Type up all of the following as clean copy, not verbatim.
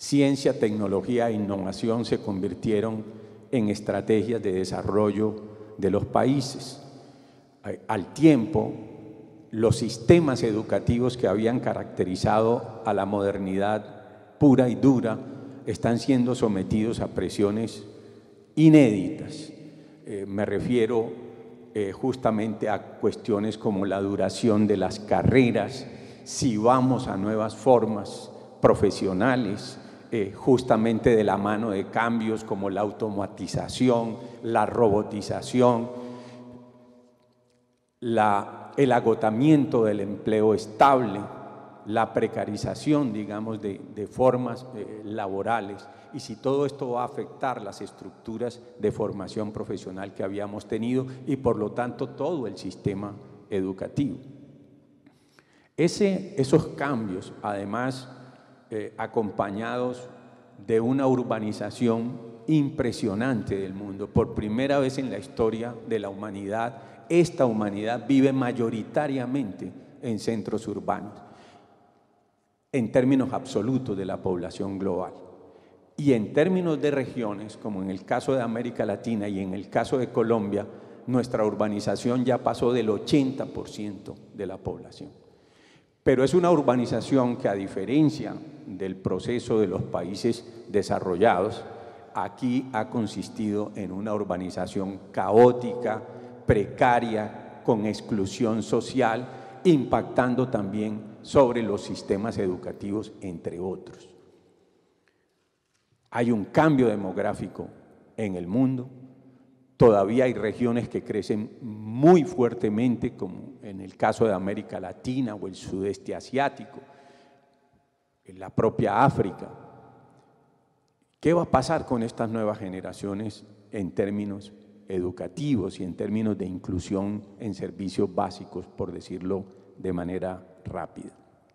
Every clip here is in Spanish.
ciencia, tecnología e innovación se convirtieron en estrategias de desarrollo de los países. Al tiempo, los sistemas educativos que habían caracterizado a la modernidad pura y dura están siendo sometidos a presiones inéditas. Me refiero justamente a cuestiones como la duración de las carreras, si vamos a nuevas formas profesionales, justamente de la mano de cambios como la automatización, la robotización, el agotamiento del empleo estable, la precarización, digamos, de formas laborales, y si todo esto va a afectar las estructuras de formación profesional que habíamos tenido y por lo tanto todo el sistema educativo. Esos cambios, además, acompañados de una urbanización impresionante del mundo. Por primera vez en la historia de la humanidad, esta humanidad vive mayoritariamente en centros urbanos, en términos absolutos de la población global. Y en términos de regiones, como en el caso de América Latina y en el caso de Colombia, nuestra urbanización ya pasó del 80% de la población. Pero es una urbanización que, a diferencia del proceso de los países desarrollados, aquí ha consistido en una urbanización caótica, precaria, con exclusión social, impactando también sobre los sistemas educativos, entre otros. Hay un cambio demográfico en el mundo. Todavía hay regiones que crecen muy fuertemente, como en el caso de América Latina o el sudeste asiático, en la propia África. ¿Qué va a pasar con estas nuevas generaciones en términos educativos y en términos de inclusión en servicios básicos, por decirlo de manera rápida?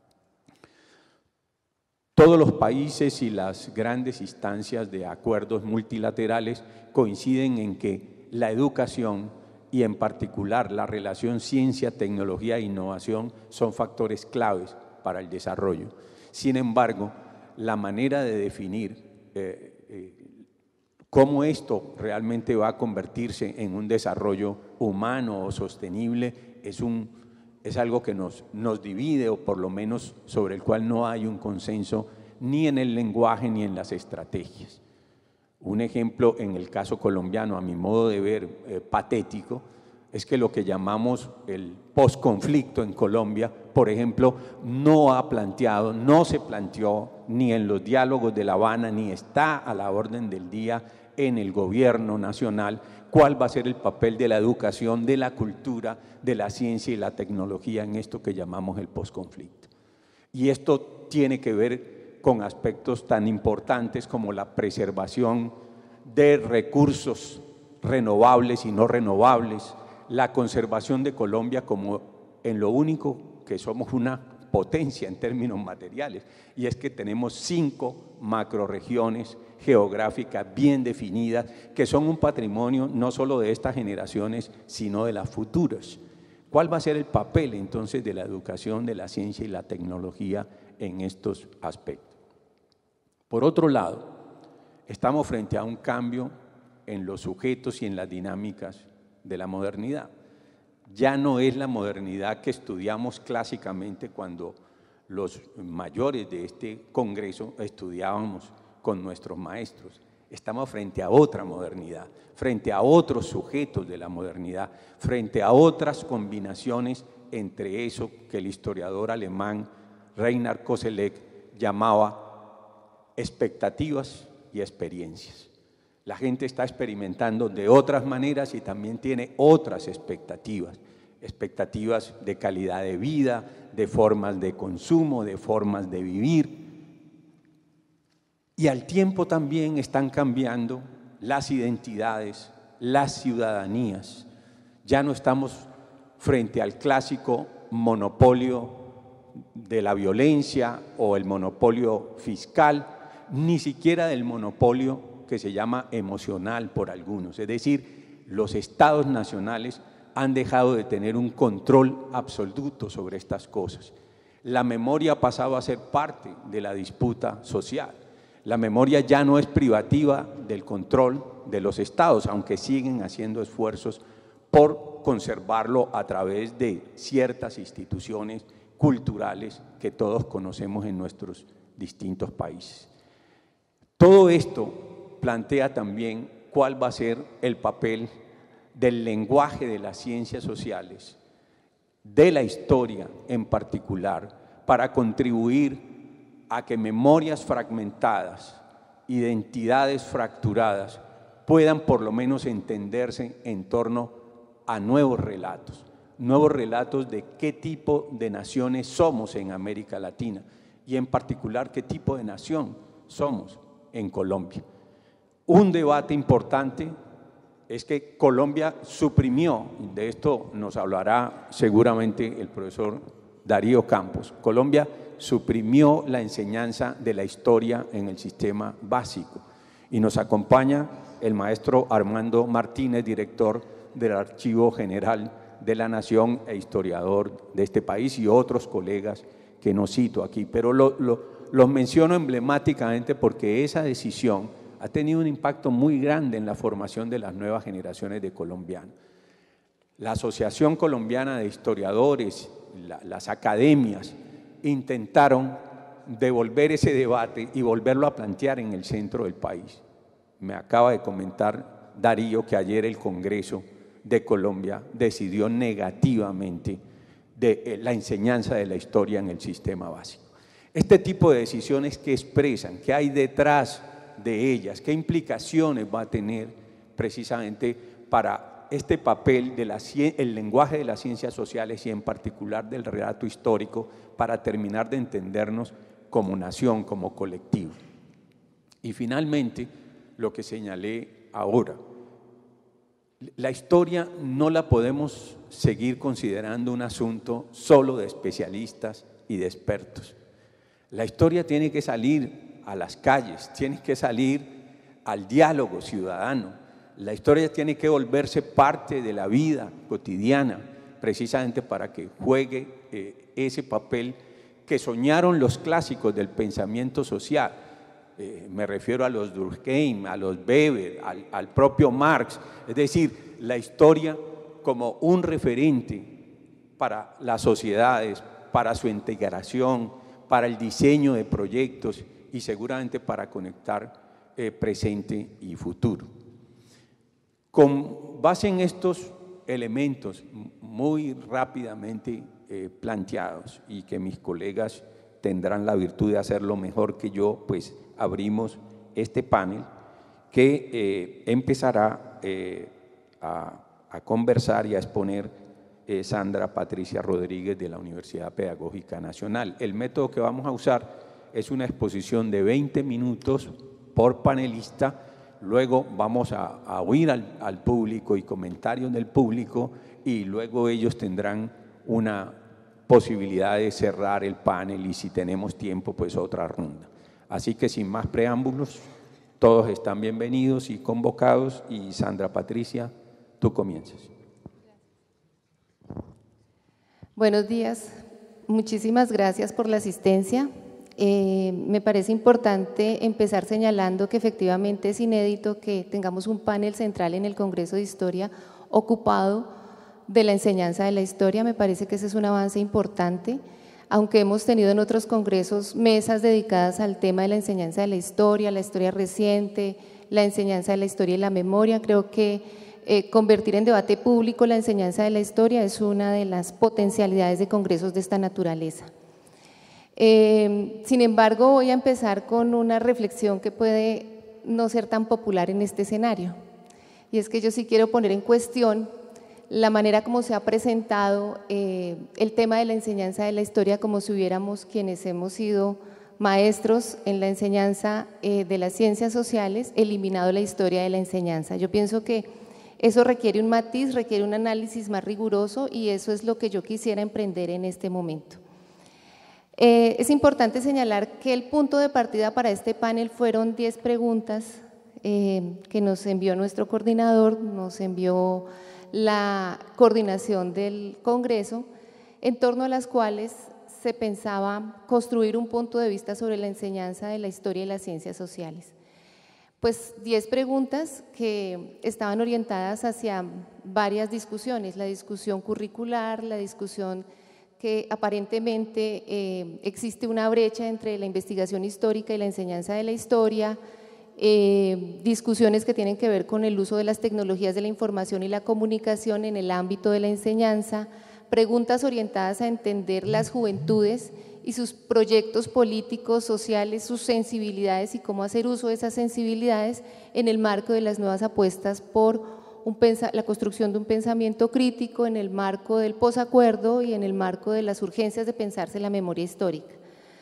Todos los países y las grandes instancias de acuerdos multilaterales coinciden en que la educación y en particular la relación ciencia, tecnología e innovación son factores claves para el desarrollo. Sin embargo, la manera de definir cómo esto realmente va a convertirse en un desarrollo humano o sostenible es algo que nos divide, o por lo menos sobre el cual no hay un consenso ni en el lenguaje ni en las estrategias. Un ejemplo en el caso colombiano, a mi modo de ver patético, es que lo que llamamos el posconflicto en Colombia, por ejemplo, no se planteó ni en los diálogos de La Habana, ni está a la orden del día en el gobierno nacional, cuál va a ser el papel de la educación, de la cultura, de la ciencia y la tecnología en esto que llamamos el posconflicto. Y esto tiene que ver con aspectos tan importantes como la preservación de recursos renovables y no renovables, la conservación de Colombia como en lo único que somos una potencia en términos materiales, y es que tenemos 5 macrorregiones geográficas bien definidas que son un patrimonio no solo de estas generaciones, sino de las futuras. ¿Cuál va a ser el papel entonces de la educación, de la ciencia y la tecnología en estos aspectos? Por otro lado, estamos frente a un cambio en los sujetos y en las dinámicas de la modernidad. Ya no es la modernidad que estudiamos clásicamente cuando los mayores de este congreso estudiábamos con nuestros maestros. Estamos frente a otra modernidad, frente a otros sujetos de la modernidad, frente a otras combinaciones entre eso que el historiador alemán Reinhard Koselleck llamaba expectativas y experiencias. La gente está experimentando de otras maneras y también tiene otras expectativas de calidad de vida, de formas de consumo, de formas de vivir. Y al tiempo también están cambiando las identidades, las ciudadanías. Ya no estamos frente al clásico monopolio de la violencia o el monopolio fiscal, ni siquiera del monopolio que se llama emocional por algunos. Es decir, los estados nacionales han dejado de tener un control absoluto sobre estas cosas. La memoria ha pasado a ser parte de la disputa social. La memoria ya no es privativa del control de los estados, aunque siguen haciendo esfuerzos por conservarlo a través de ciertas instituciones culturales que todos conocemos en nuestros distintos países. Todo esto plantea también cuál va a ser el papel del lenguaje de las ciencias sociales, de la historia en particular, para contribuir a que memorias fragmentadas, identidades fracturadas, puedan por lo menos entenderse en torno a nuevos relatos de qué tipo de naciones somos en América Latina y en particular qué tipo de nación somos en Colombia. Un debate importante es que Colombia suprimió, de esto nos hablará seguramente el profesor Darío Campos, Colombia suprimió la enseñanza de la historia en el sistema básico y nos acompaña el maestro Armando Martínez, director del Archivo General de la Nación e historiador de este país, y otros colegas que no cito aquí, pero los menciono emblemáticamente porque esa decisión ha tenido un impacto muy grande en la formación de las nuevas generaciones de colombianos. La Asociación Colombiana de Historiadores, las academias, intentaron devolver ese debate y volverlo a plantear en el centro del país. Me acaba de comentar Darío que ayer el Congreso de Colombia decidió negativamente de la enseñanza de la historia en el sistema básico. Este tipo de decisiones que expresan, qué hay detrás de ellas, qué implicaciones va a tener precisamente para este papel el lenguaje de las ciencias sociales y en particular del relato histórico para terminar de entendernos como nación, como colectivo. Y finalmente, lo que señalé ahora, la historia no la podemos seguir considerando un asunto solo de especialistas y de expertos. La historia tiene que salir a las calles, tiene que salir al diálogo ciudadano. La historia tiene que volverse parte de la vida cotidiana, precisamente para que juegue ese papel que soñaron los clásicos del pensamiento social. Me refiero a los Durkheim, a los Weber, al propio Marx, es decir, la historia como un referente para las sociedades, para su integración, para el diseño de proyectos y seguramente para conectar presente y futuro. Con base en estos elementos muy rápidamente planteados y que mis colegas tendrán la virtud de hacerlo mejor que yo, pues abrimos este panel que empezará a conversar y a exponer Sandra Patricia Rodríguez de la Universidad Pedagógica Nacional. El método que vamos a usar es una exposición de 20 minutos por panelista. Luego vamos a oír al público y comentarios del público y luego ellos tendrán una posibilidad de cerrar el panel y si tenemos tiempo pues otra ronda. Así que sin más preámbulos, todos están bienvenidos y convocados y Sandra Patricia, tú comienzas. Buenos días, muchísimas gracias por la asistencia. Me parece importante empezar señalando que efectivamente es inédito que tengamos un panel central en el Congreso de Historia ocupado de la enseñanza de la historia. Me parece que ese es un avance importante, aunque hemos tenido en otros congresos mesas dedicadas al tema de la enseñanza de la historia reciente, la enseñanza de la historia y la memoria. Creo que convertir en debate público la enseñanza de la historia es una de las potencialidades de congresos de esta naturaleza. Sin embargo, voy a empezar con una reflexión que puede no ser tan popular en este escenario, y es que yo sí quiero poner en cuestión la manera como se ha presentado el tema de la enseñanza de la historia, como si hubiéramos quienes hemos sido maestros en la enseñanza de las ciencias sociales eliminado la historia de la enseñanza. Yo pienso que eso requiere un matiz, requiere un análisis más riguroso y eso es lo que yo quisiera emprender en este momento. Es importante señalar que el punto de partida para este panel fueron 10 preguntas que nos envió nuestro coordinador, nos envió la coordinación del Congreso, en torno a las cuales se pensaba construir un punto de vista sobre la enseñanza de la historia y las ciencias sociales. Pues 10 preguntas que estaban orientadas hacia varias discusiones, la discusión curricular, la discusión que aparentemente existe una brecha entre la investigación histórica y la enseñanza de la historia, discusiones que tienen que ver con el uso de las tecnologías de la información y la comunicación en el ámbito de la enseñanza, preguntas orientadas a entender las juventudes y sus proyectos políticos, sociales, sus sensibilidades y cómo hacer uso de esas sensibilidades en el marco de las nuevas apuestas por la construcción de un pensamiento crítico, en el marco del posacuerdo y en el marco de las urgencias de pensarse la memoria histórica.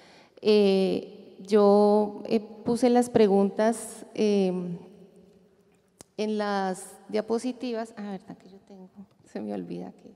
Yo puse las preguntas en las diapositivas. Verdad que yo tengo, se me olvida que…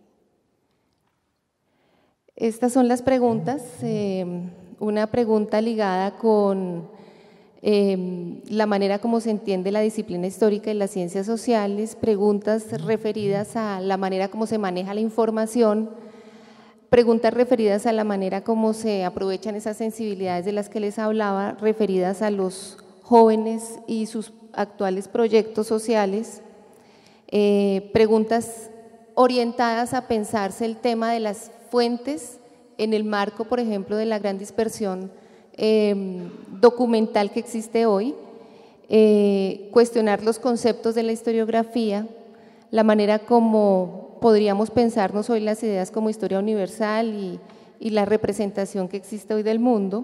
Estas son las preguntas, una pregunta ligada con la manera como se entiende la disciplina histórica y las ciencias sociales, preguntas referidas a la manera como se maneja la información, preguntas referidas a la manera como se aprovechan esas sensibilidades de las que les hablaba, referidas a los jóvenes y sus actuales proyectos sociales, preguntas orientadas a pensarse el tema de las fuentes en el marco, por ejemplo, de la gran dispersión documental que existe hoy, cuestionar los conceptos de la historiografía, la manera como podríamos pensarnos hoy las ideas como historia universal y la representación que existe hoy del mundo.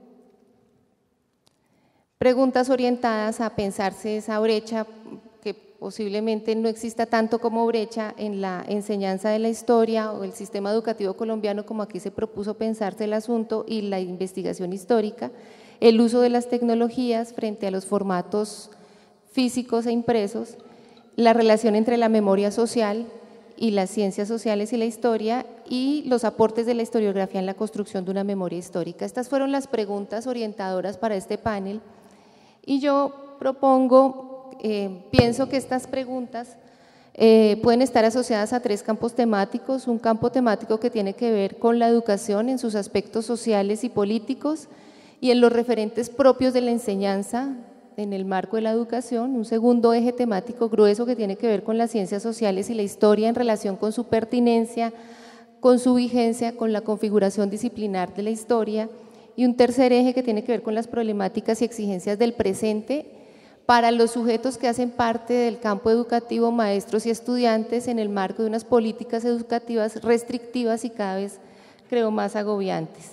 Preguntas orientadas a pensarse esa brecha que posiblemente no exista tanto como brecha en la enseñanza de la historia o el sistema educativo colombiano como aquí se propuso pensarse el asunto y la investigación histórica, el uso de las tecnologías frente a los formatos físicos e impresos, la relación entre la memoria social y las ciencias sociales y la historia y los aportes de la historiografía en la construcción de una memoria histórica. Estas fueron las preguntas orientadoras para este panel y yo propongo… pienso que estas preguntas pueden estar asociadas a 3 campos temáticos, un campo temático que tiene que ver con la educación en sus aspectos sociales y políticos y en los referentes propios de la enseñanza en el marco de la educación, un segundo eje temático grueso que tiene que ver con las ciencias sociales y la historia en relación con su pertinencia, con su vigencia, con la configuración disciplinar de la historia y un tercer eje que tiene que ver con las problemáticas y exigencias del presente para los sujetos que hacen parte del campo educativo, maestros y estudiantes, en el marco de unas políticas educativas restrictivas y cada vez, creo, más agobiantes.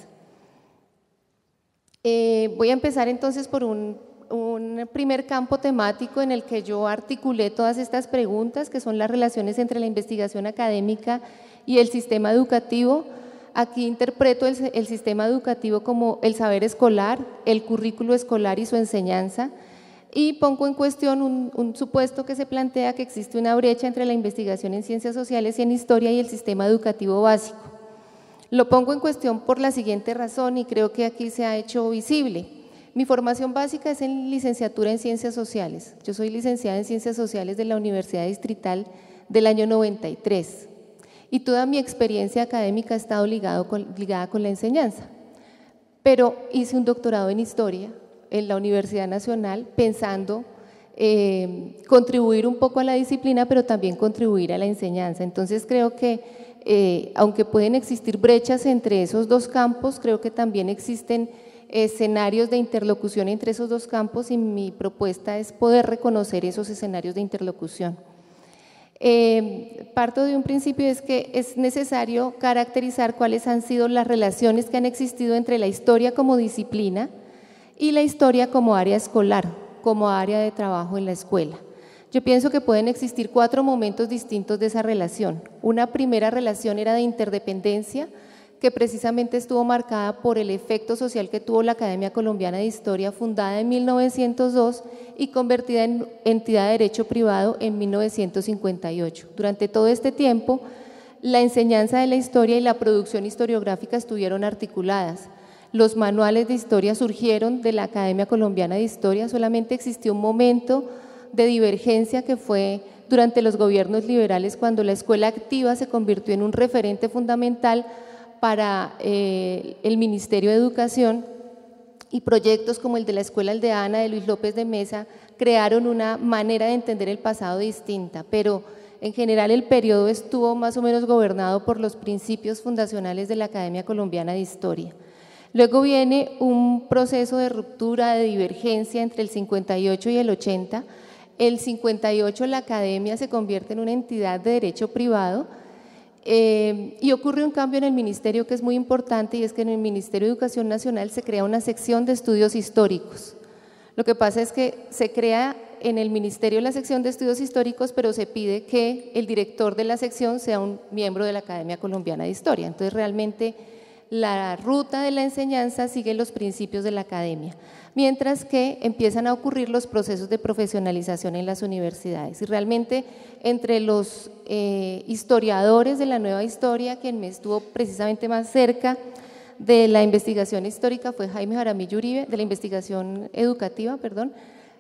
Voy a empezar entonces por un primer campo temático en el que yo articulé todas estas preguntas, que son las relaciones entre la investigación académica y el sistema educativo. Aquí interpreto el sistema educativo como el saber escolar, el currículo escolar y su enseñanza, y pongo en cuestión un supuesto que se plantea que existe una brecha entre la investigación en ciencias sociales y en historia y el sistema educativo básico. Lo pongo en cuestión por la siguiente razón y creo que aquí se ha hecho visible. Mi formación básica es en licenciatura en ciencias sociales. Yo soy licenciada en ciencias sociales de la Universidad Distrital del año 93 y toda mi experiencia académica ha estado ligada con la enseñanza, pero hice un doctorado en historia en la Universidad Nacional pensando contribuir un poco a la disciplina, pero también contribuir a la enseñanza. Entonces creo que aunque pueden existir brechas entre esos 2 campos, creo que también existen escenarios de interlocución entre esos 2 campos y mi propuesta es poder reconocer esos escenarios de interlocución. Parto de un principio, es que es necesario caracterizar cuáles han sido las relaciones que han existido entre la historia como disciplina y la historia como área escolar, como área de trabajo en la escuela. Yo pienso que pueden existir 4 momentos distintos de esa relación. Una primera relación era de interdependencia, que precisamente estuvo marcada por el efecto social que tuvo la Academia Colombiana de Historia, fundada en 1902 y convertida en entidad de derecho privado en 1958. Durante todo este tiempo, la enseñanza de la historia y la producción historiográfica estuvieron articuladas. Los manuales de historia surgieron de la Academia Colombiana de Historia, solamente existió un momento de divergencia que fue durante los gobiernos liberales, cuando la escuela activa se convirtió en un referente fundamental para el Ministerio de Educación, y proyectos como el de la Escuela Aldeana de Luis López de Mesa crearon una manera de entender el pasado distinta, pero en general el periodo estuvo más o menos gobernado por los principios fundacionales de la Academia Colombiana de Historia. Luego viene un proceso de ruptura, de divergencia entre el 58 y el 80. El 58 la Academia se convierte en una entidad de derecho privado, y ocurre un cambio en el ministerio que es muy importante, y es que en el Ministerio de Educación Nacional se crea una sección de estudios históricos. Lo que pasa es que se crea en el ministerio la sección de estudios históricos, pero se pide que el director de la sección sea un miembro de la Academia Colombiana de Historia. Entonces realmente la ruta de la enseñanza sigue los principios de la academia, mientras que empiezan a ocurrir los procesos de profesionalización en las universidades. Y realmente entre los historiadores de la nueva historia, quien me estuvo precisamente más cerca de la investigación histórica fue Jaime Jaramillo Uribe, de la investigación educativa, perdón,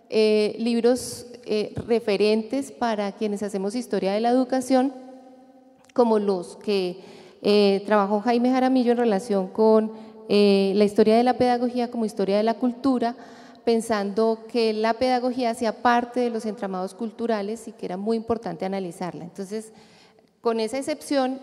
libros referentes para quienes hacemos historia de la educación, como los que trabajó Jaime Jaramillo en relación con la historia de la pedagogía como historia de la cultura, pensando que la pedagogía hacía parte de los entramados culturales y que era muy importante analizarla. Entonces, con esa excepción,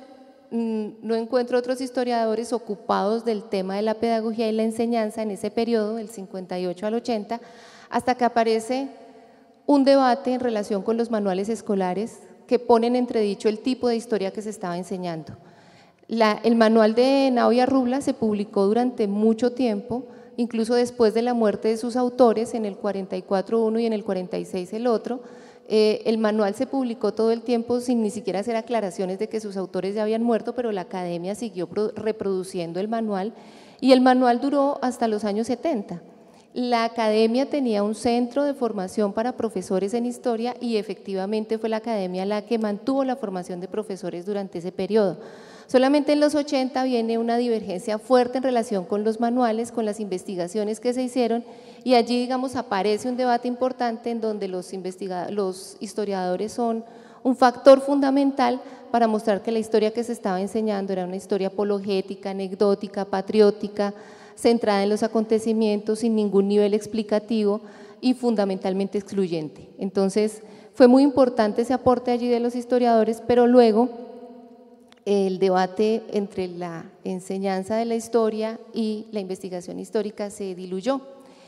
no encuentro otros historiadores ocupados del tema de la pedagogía y la enseñanza en ese periodo, del 58 al 80, hasta que aparece un debate en relación con los manuales escolares que ponen en entredicho el tipo de historia que se estaba enseñando. El manual de Navia Rubla se publicó durante mucho tiempo, incluso después de la muerte de sus autores, en el 44 uno y en el 46 el otro. El manual se publicó todo el tiempo sin ni siquiera hacer aclaraciones de que sus autores ya habían muerto, pero la academia siguió reproduciendo el manual, y el manual duró hasta los años 70. La academia tenía un centro de formación para profesores en historia, y efectivamente fue la academia la que mantuvo la formación de profesores durante ese periodo. Solamente en los 80 viene una divergencia fuerte en relación con los manuales, con las investigaciones que se hicieron, y allí, digamos, aparece un debate importante en donde los historiadores son un factor fundamental para mostrar que la historia que se estaba enseñando era una historia apologética, anecdótica, patriótica, centrada en los acontecimientos, sin ningún nivel explicativo y fundamentalmente excluyente. Entonces, fue muy importante ese aporte allí de los historiadores, pero luego el debate entre la enseñanza de la historia y la investigación histórica se diluyó.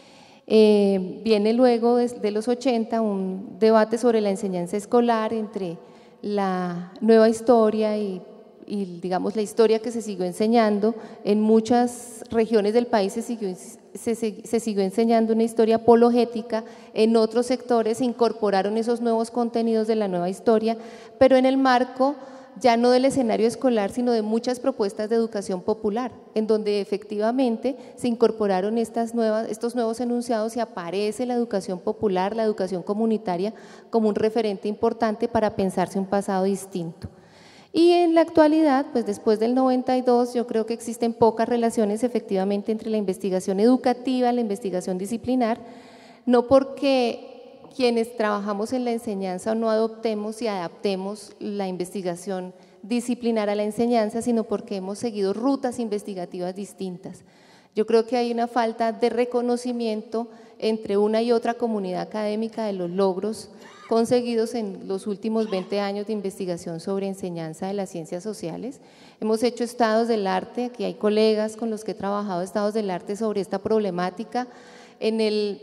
Viene luego de los 80 un debate sobre la enseñanza escolar entre la nueva historia y digamos la historia que se siguió enseñando. En muchas regiones del país se siguió enseñando una historia apologética, en otros sectores se incorporaron esos nuevos contenidos de la nueva historia, pero en el marco ya no del escenario escolar, sino de muchas propuestas de educación popular, en donde efectivamente se incorporaron estos nuevos enunciados y aparece la educación popular, la educación comunitaria como un referente importante para pensarse un pasado distinto. Y en la actualidad, pues después del 92, yo creo que existen pocas relaciones efectivamente entre la investigación educativa, la investigación disciplinar, no porque quienes trabajamos en la enseñanza no adoptemos y adaptemos la investigación disciplinar a la enseñanza, sino porque hemos seguido rutas investigativas distintas. Yo creo que hay una falta de reconocimiento entre una y otra comunidad académica de los logros conseguidos en los últimos 20 años de investigación sobre enseñanza de las ciencias sociales. Hemos hecho estados del arte, aquí hay colegas con los que he trabajado estados del arte sobre esta problemática. En el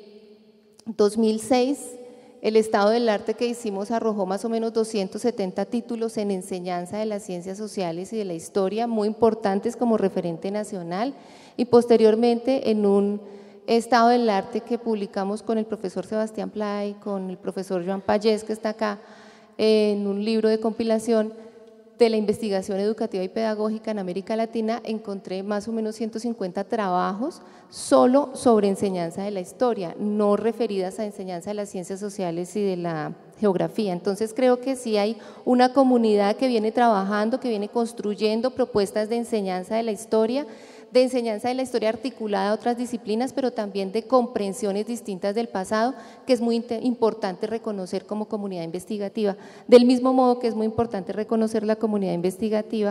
2006, el estado del arte que hicimos arrojó más o menos 270 títulos en enseñanza de las ciencias sociales y de la historia, muy importantes como referente nacional, y posteriormente en un estado del arte que publicamos con el profesor Sebastián Play, con el profesor Joan Pallés, que está acá, en un libro de compilación de la investigación educativa y pedagógica en América Latina, encontré más o menos 150 trabajos solo sobre enseñanza de la historia, no referidas a enseñanza de las ciencias sociales y de la geografía. Entonces creo que sí hay una comunidad que viene trabajando, que viene construyendo propuestas de enseñanza de la historia articulada a otras disciplinas, pero también de comprensiones distintas del pasado, que es muy importante reconocer como comunidad investigativa, del mismo modo que es muy importante reconocer la comunidad investigativa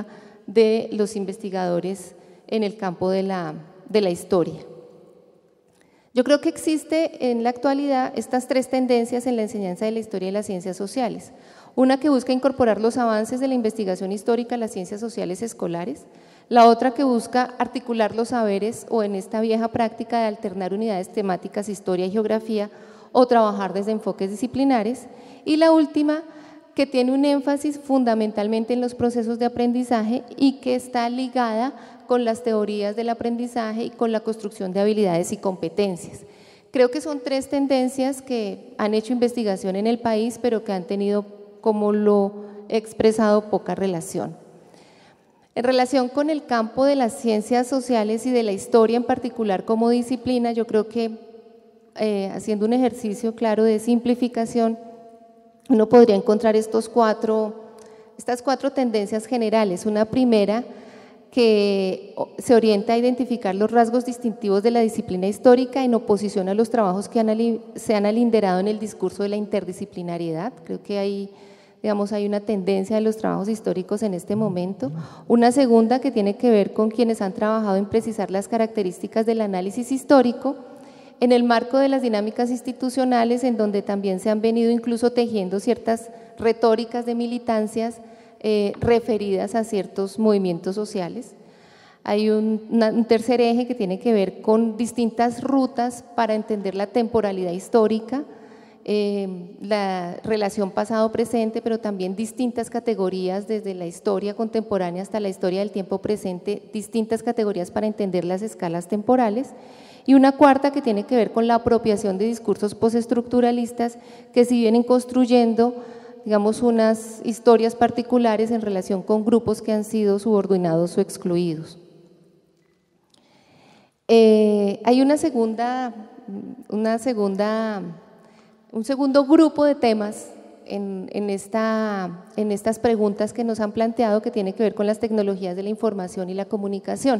de los investigadores en el campo de la historia. Yo creo que existe en la actualidad estas tres tendencias en la enseñanza de la historia y las ciencias sociales. Una que busca incorporar los avances de la investigación histórica a las ciencias sociales escolares, la otra que busca articular los saberes o en esta vieja práctica de alternar unidades temáticas, historia y geografía o trabajar desde enfoques disciplinares, y la última que tiene un énfasis fundamentalmente en los procesos de aprendizaje y que está ligada con las teorías del aprendizaje y con la construcción de habilidades y competencias. Creo que son tres tendencias que han hecho investigación en el país, pero que han tenido, como lo he expresado, poca relación. En relación con el campo de las ciencias sociales y de la historia en particular como disciplina, yo creo que haciendo un ejercicio claro de simplificación, uno podría encontrar estas cuatro tendencias generales. Una primera que se orienta a identificar los rasgos distintivos de la disciplina histórica en oposición a los trabajos que se han alinderado en el discurso de la interdisciplinariedad. Creo que hay una tendencia de los trabajos históricos en este momento. Una segunda que tiene que ver con quienes han trabajado en precisar las características del análisis histórico en el marco de las dinámicas institucionales, en donde también se han venido incluso tejiendo ciertas retóricas de militancias referidas a ciertos movimientos sociales. Hay un tercer eje que tiene que ver con distintas rutas para entender la temporalidad histórica, la relación pasado-presente, pero también distintas categorías desde la historia contemporánea hasta la historia del tiempo presente, distintas categorías para entender las escalas temporales. Y una cuarta que tiene que ver con la apropiación de discursos postestructuralistas que si vienen construyendo unas historias particulares en relación con grupos que han sido subordinados o excluidos. Hay un segundo grupo de temas en estas preguntas que nos han planteado, que tiene que ver con las tecnologías de la información y la comunicación.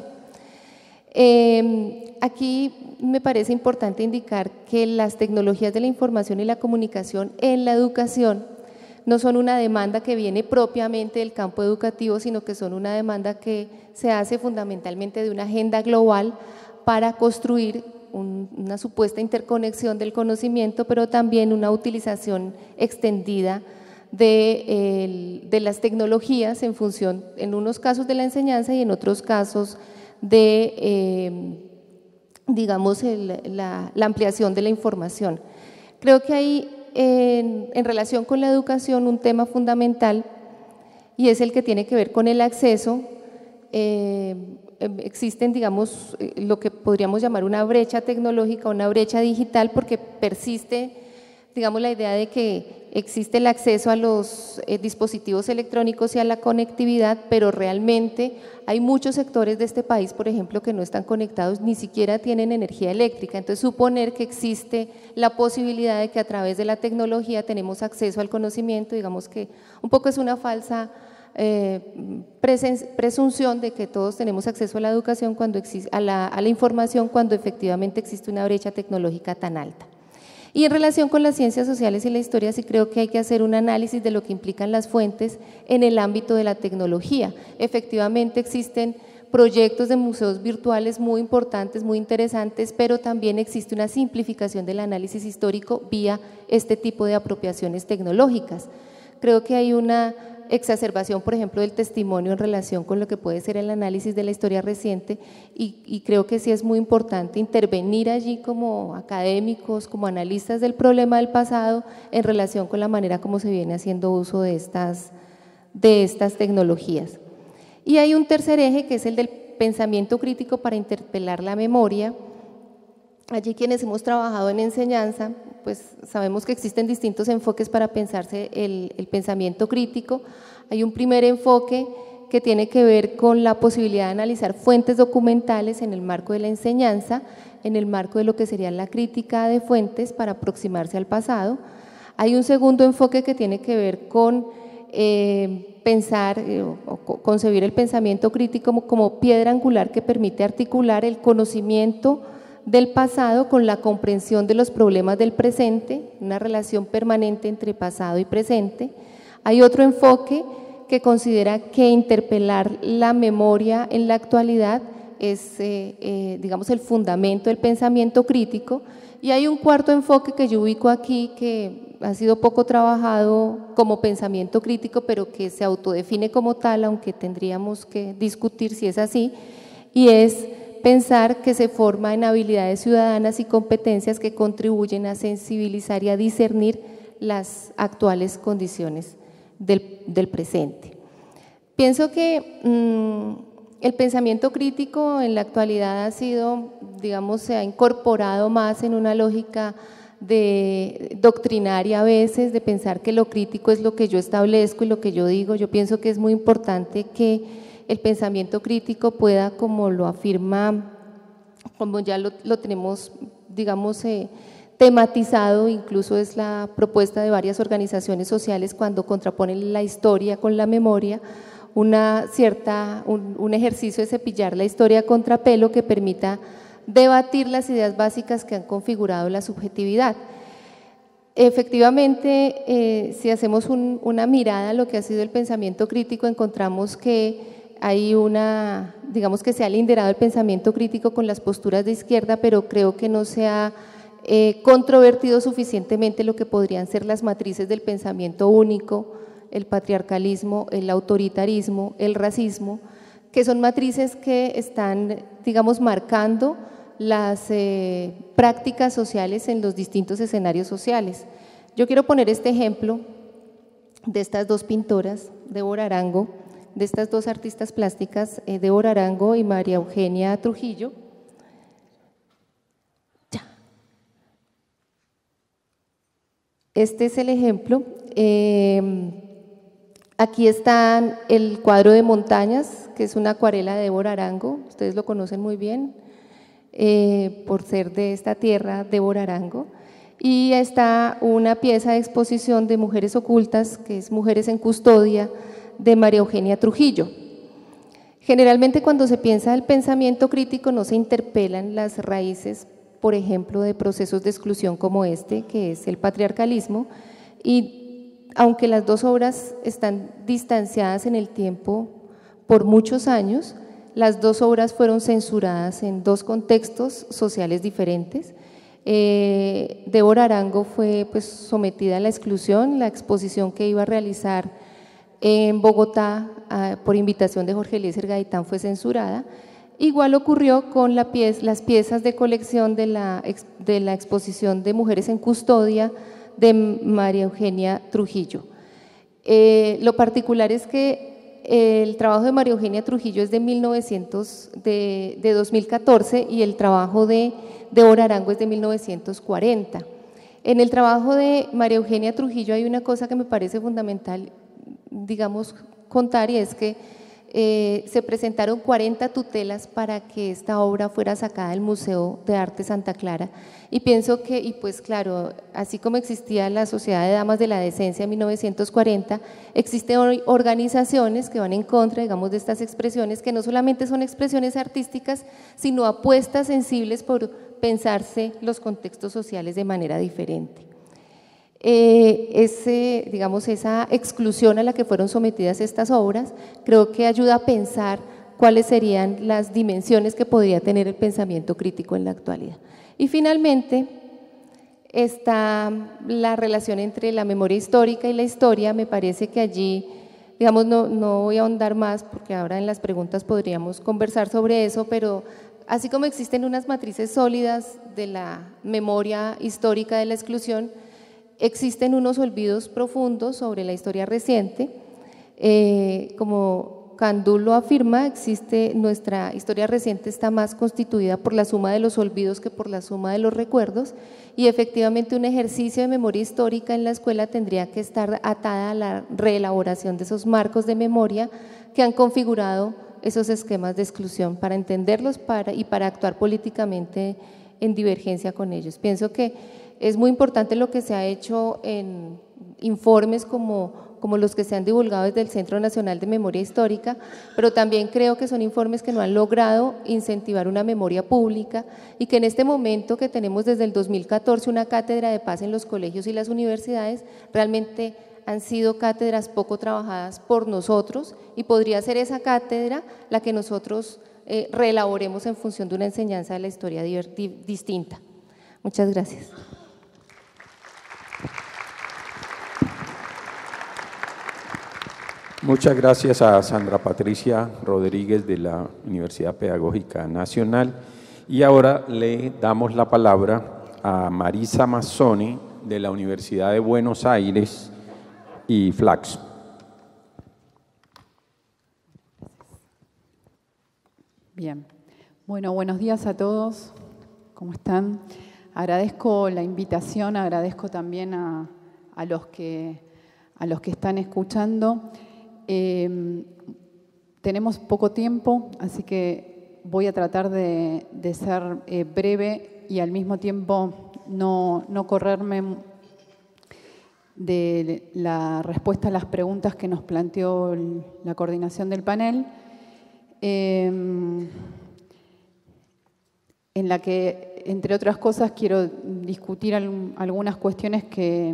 Aquí me parece importante indicar que las tecnologías de la información y la comunicación en la educación no son una demanda que viene propiamente del campo educativo, sino que son una demanda que se hace fundamentalmente de una agenda global para construir una supuesta interconexión del conocimiento, pero también una utilización extendida de las tecnologías en función, en unos casos de la enseñanza y en otros casos de, la ampliación de la información. Creo que hay en relación con la educación un tema fundamental y es el que tiene que ver con el acceso. Existen, lo que podríamos llamar una brecha tecnológica, una brecha digital, porque persiste, la idea de que existe el acceso a los dispositivos electrónicos y a la conectividad, pero realmente hay muchos sectores de este país, por ejemplo, que no están conectados, ni siquiera tienen energía eléctrica. Entonces, suponer que existe la posibilidad de que a través de la tecnología tenemos acceso al conocimiento, digamos que un poco es una falsa presunción de que todos tenemos acceso a la educación, a la información, cuando efectivamente existe una brecha tecnológica tan alta. Y en relación con las ciencias sociales y la historia, sí creo que hay que hacer un análisis de lo que implican las fuentes en el ámbito de la tecnología. Efectivamente existen proyectos de museos virtuales muy importantes, muy interesantes, pero también existe una simplificación del análisis histórico vía este tipo de apropiaciones tecnológicas. Creo que hay una exacerbación, por ejemplo, del testimonio en relación con lo que puede ser el análisis de la historia reciente y creo que sí es muy importante intervenir allí como académicos, como analistas del problema del pasado en relación con la manera como se viene haciendo uso de estas tecnologías. Y hay un tercer eje que es el del pensamiento crítico para interpelar la memoria. Allí quienes hemos trabajado en enseñanza, pues sabemos que existen distintos enfoques para pensarse el pensamiento crítico. Hay un primer enfoque que tiene que ver con la posibilidad de analizar fuentes documentales en el marco de la enseñanza, en el marco de lo que sería la crítica de fuentes para aproximarse al pasado. Hay un segundo enfoque que tiene que ver con pensar o concebir el pensamiento crítico como piedra angular que permite articular el conocimiento del pasado con la comprensión de los problemas del presente, una relación permanente entre pasado y presente. Hay otro enfoque que considera que interpelar la memoria en la actualidad es, digamos, el fundamento del pensamiento crítico. Y hay un cuarto enfoque que yo ubico aquí que ha sido poco trabajado como pensamiento crítico, pero que se autodefine como tal, aunque tendríamos que discutir si es así, y es pensar que se forma en habilidades ciudadanas y competencias que contribuyen a sensibilizar y a discernir las actuales condiciones del presente. Pienso que el pensamiento crítico en la actualidad ha sido, digamos, se ha incorporado más en una lógica de doctrinaria a veces, de pensar que lo crítico es lo que yo establezco y lo que yo digo. Yo pienso que es muy importante que el pensamiento crítico pueda, como lo afirma, como ya lo tenemos, digamos, tematizado, incluso es la propuesta de varias organizaciones sociales cuando contraponen la historia con la memoria, un ejercicio de cepillar la historia a contrapelo que permita debatir las ideas básicas que han configurado la subjetividad. Efectivamente, si hacemos una mirada a lo que ha sido el pensamiento crítico, encontramos que hay digamos que se ha linderado el pensamiento crítico con las posturas de izquierda, pero creo que no se ha controvertido suficientemente lo que podrían ser las matrices del pensamiento único, el patriarcalismo, el autoritarismo, el racismo, que son matrices que están, digamos, marcando las prácticas sociales en los distintos escenarios sociales. Yo quiero poner este ejemplo de estas dos pintoras, Débora Arango, de estas dos artistas plásticas, Débora Arango y María Eugenia Trujillo. Este es el ejemplo. Aquí está el cuadro de Montañas, que es una acuarela de Débora Arango, ustedes lo conocen muy bien, por ser de esta tierra, Débora Arango. Y está una pieza de exposición de Mujeres Ocultas, que es Mujeres en Custodia, de María Eugenia Trujillo. Generalmente cuando se piensa el pensamiento crítico no se interpelan las raíces, por ejemplo, de procesos de exclusión como este, que es el patriarcalismo, y aunque las dos obras están distanciadas en el tiempo por muchos años, las dos obras fueron censuradas en dos contextos sociales diferentes. Débora Arango fue pues sometida a la exclusión, la exposición que iba a realizar en Bogotá por invitación de Jorge Eliezer Gaitán fue censurada. Igual ocurrió con las piezas de colección de la exposición de Mujeres en Custodia de María Eugenia Trujillo. Lo particular es que el trabajo de María Eugenia Trujillo es de 2014 y el trabajo de Débora Arango es de 1940. En el trabajo de María Eugenia Trujillo hay una cosa que me parece fundamental, digamos, contar, y es que se presentaron 40 tutelas para que esta obra fuera sacada del Museo de Arte Santa Clara, y pienso que, y pues claro, así como existía la Sociedad de Damas de la Decencia en 1940, existen hoy organizaciones que van en contra, digamos, de estas expresiones, que no solamente son expresiones artísticas, sino apuestas sensibles por pensarse los contextos sociales de manera diferente. Digamos, esa exclusión a la que fueron sometidas estas obras, creo que ayuda a pensar cuáles serían las dimensiones que podría tener el pensamiento crítico en la actualidad. Y finalmente está la relación entre la memoria histórica y la historia. Me parece que allí, digamos, no voy a ahondar más porque ahora en las preguntas podríamos conversar sobre eso, pero así como existen unas matrices sólidas de la memoria histórica de la exclusión, existen unos olvidos profundos sobre la historia reciente. Como Candul lo afirma, nuestra historia reciente está más constituida por la suma de los olvidos que por la suma de los recuerdos, y efectivamente un ejercicio de memoria histórica en la escuela tendría que estar atada a la reelaboración de esos marcos de memoria que han configurado esos esquemas de exclusión, para entenderlos y para actuar políticamente en divergencia con ellos. Pienso que es muy importante lo que se ha hecho en informes como los que se han divulgado desde el Centro Nacional de Memoria Histórica, pero también creo que son informes que no han logrado incentivar una memoria pública, y que en este momento que tenemos desde el 2014 una cátedra de paz en los colegios y las universidades, realmente han sido cátedras poco trabajadas por nosotros y podría ser esa cátedra la que nosotros reelaboremos en función de una enseñanza de la historia distinta. Muchas gracias. Muchas gracias a Sandra Patricia Rodríguez de la Universidad Pedagógica Nacional. Y ahora le damos la palabra a Marisa Mazzoni de la Universidad de Buenos Aires y Flaxo. Bien. Bueno, buenos días a todos. ¿Cómo están? Agradezco la invitación, agradezco también a los que están escuchando. Tenemos poco tiempo, así que voy a tratar de ser breve y al mismo tiempo no correrme de la respuesta a las preguntas que nos planteó la coordinación del panel, en la que, entre otras cosas, quiero discutir algunas cuestiones que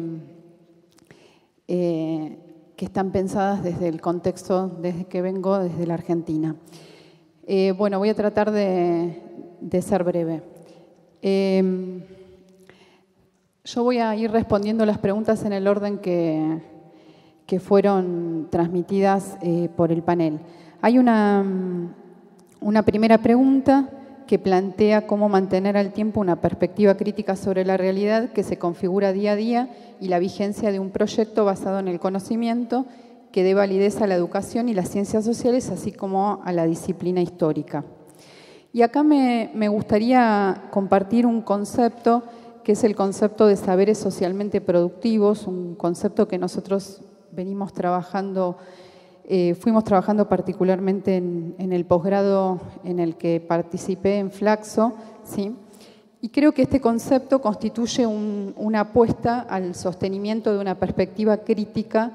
están pensadas desde el contexto, desde que vengo, desde la Argentina. Bueno, voy a tratar de ser breve. Yo voy a ir respondiendo las preguntas en el orden que fueron transmitidas por el panel. Hay una primera pregunta que plantea cómo mantener al tiempo una perspectiva crítica sobre la realidad que se configura día a día y la vigencia de un proyecto basado en el conocimiento que dé validez a la educación y las ciencias sociales, así como a la disciplina histórica. Y acá me gustaría compartir un concepto que es el concepto de saberes socialmente productivos, un concepto que nosotros venimos trabajando, fuimos trabajando particularmente en el posgrado en el que participé en Flaxo, ¿sí? Y creo que este concepto constituye una apuesta al sostenimiento de una perspectiva crítica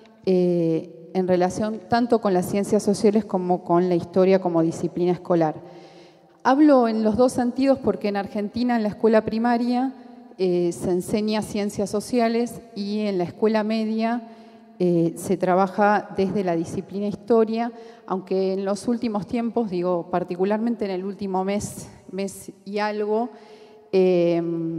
en relación tanto con las ciencias sociales como con la historia como disciplina escolar. Hablo en los dos sentidos porque en Argentina, en la escuela primaria, se enseña ciencias sociales y en la escuela media se trabaja desde la disciplina historia, aunque en los últimos tiempos, digo, particularmente en el último mes y algo, se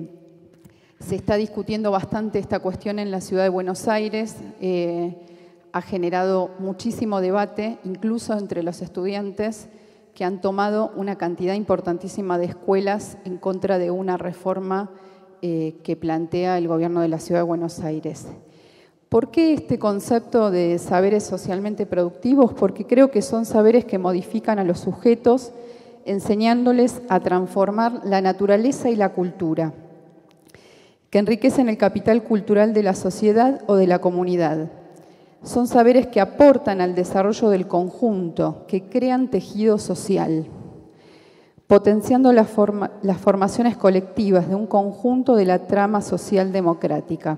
está discutiendo bastante esta cuestión en la ciudad de Buenos Aires. Ha generado muchísimo debate, incluso entre los estudiantes, que han tomado una cantidad importantísima de escuelas en contra de una reforma que plantea el gobierno de la ciudad de Buenos Aires. ¿Por qué este concepto de saberes socialmente productivos? Porque creo que son saberes que modifican a los sujetos, enseñándoles a transformar la naturaleza y la cultura, que enriquecen el capital cultural de la sociedad o de la comunidad. Son saberes que aportan al desarrollo del conjunto, que crean tejido social, potenciando las formaciones colectivas de un conjunto de la trama social democrática.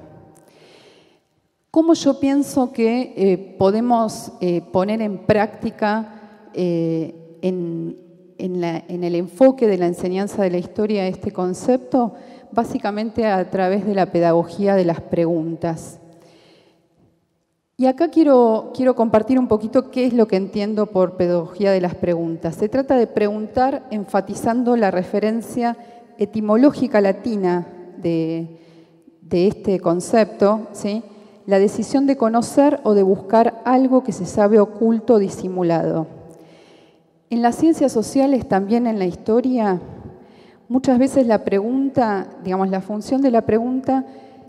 ¿Cómo yo pienso que podemos poner en práctica en el enfoque de la enseñanza de la historia este concepto? Básicamente a través de la pedagogía de las preguntas. Y acá quiero compartir un poquito qué es lo que entiendo por pedagogía de las preguntas. Se trata de preguntar enfatizando la referencia etimológica latina de este concepto, ¿sí? La decisión de conocer o de buscar algo que se sabe oculto o disimulado. En las ciencias sociales, también en la historia, muchas veces la pregunta, digamos, la función de la pregunta,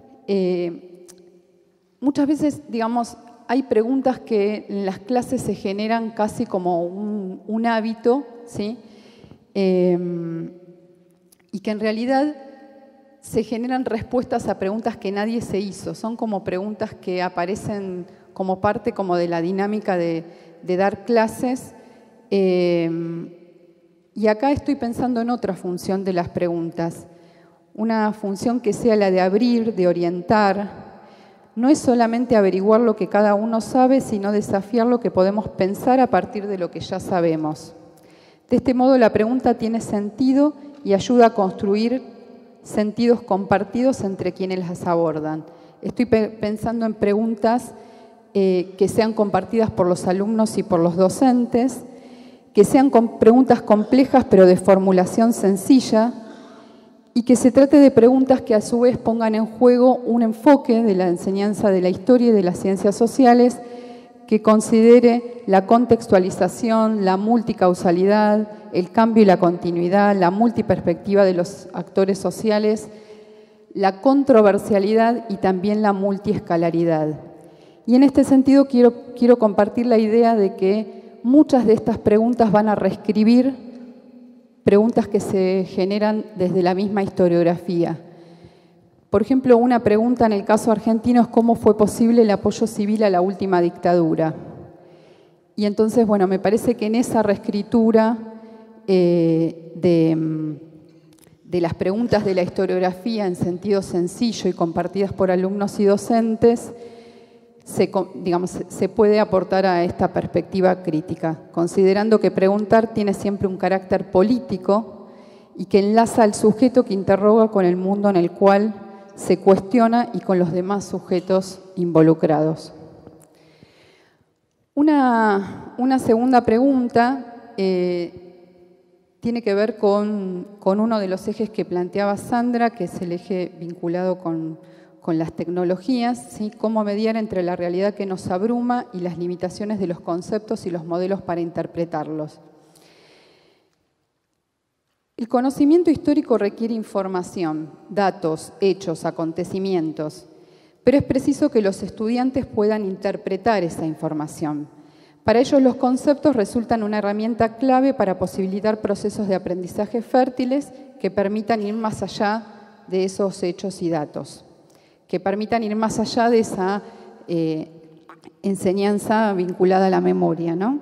muchas veces, digamos, hay preguntas que en las clases se generan casi como un hábito, ¿sí? Y que en realidad se generan respuestas a preguntas que nadie se hizo. Son como preguntas que aparecen como parte como de la dinámica de dar clases. Y acá estoy pensando en otra función de las preguntas. Una función que sea la de abrir, de orientar. No es solamente averiguar lo que cada uno sabe, sino desafiar lo que podemos pensar a partir de lo que ya sabemos. De este modo, la pregunta tiene sentido y ayuda a construir sentidos compartidos entre quienes las abordan. Estoy pensando en preguntas que sean compartidas por los alumnos y por los docentes, que sean preguntas complejas pero de formulación sencilla, y que se trate de preguntas que a su vez pongan en juego un enfoque de la enseñanza de la historia y de las ciencias sociales que considere la contextualización, la multicausalidad, el cambio y la continuidad, la multiperspectiva de los actores sociales, la controversialidad y también la multiescalaridad. Y en este sentido quiero compartir la idea de que muchas de estas preguntas van a reescribir preguntas que se generan desde la misma historiografía. Por ejemplo, una pregunta en el caso argentino es cómo fue posible el apoyo civil a la última dictadura. Y entonces, bueno, me parece que en esa reescritura de las preguntas de la historiografía en sentido sencillo y compartidas por alumnos y docentes, se puede aportar a esta perspectiva crítica, considerando que preguntar tiene siempre un carácter político y que enlaza al sujeto que interroga con el mundo en el cual se cuestiona y con los demás sujetos involucrados. Una segunda pregunta tiene que ver con uno de los ejes que planteaba Sandra, que es el eje vinculado con las tecnologías, ¿sí? Cómo mediar entre la realidad que nos abruma y las limitaciones de los conceptos y los modelos para interpretarlos. El conocimiento histórico requiere información, datos, hechos, acontecimientos, pero es preciso que los estudiantes puedan interpretar esa información. Para ellos los conceptos resultan una herramienta clave para posibilitar procesos de aprendizaje fértiles que permitan ir más allá de esos hechos y datos, que permitan ir más allá de esa enseñanza vinculada a la memoria, ¿no?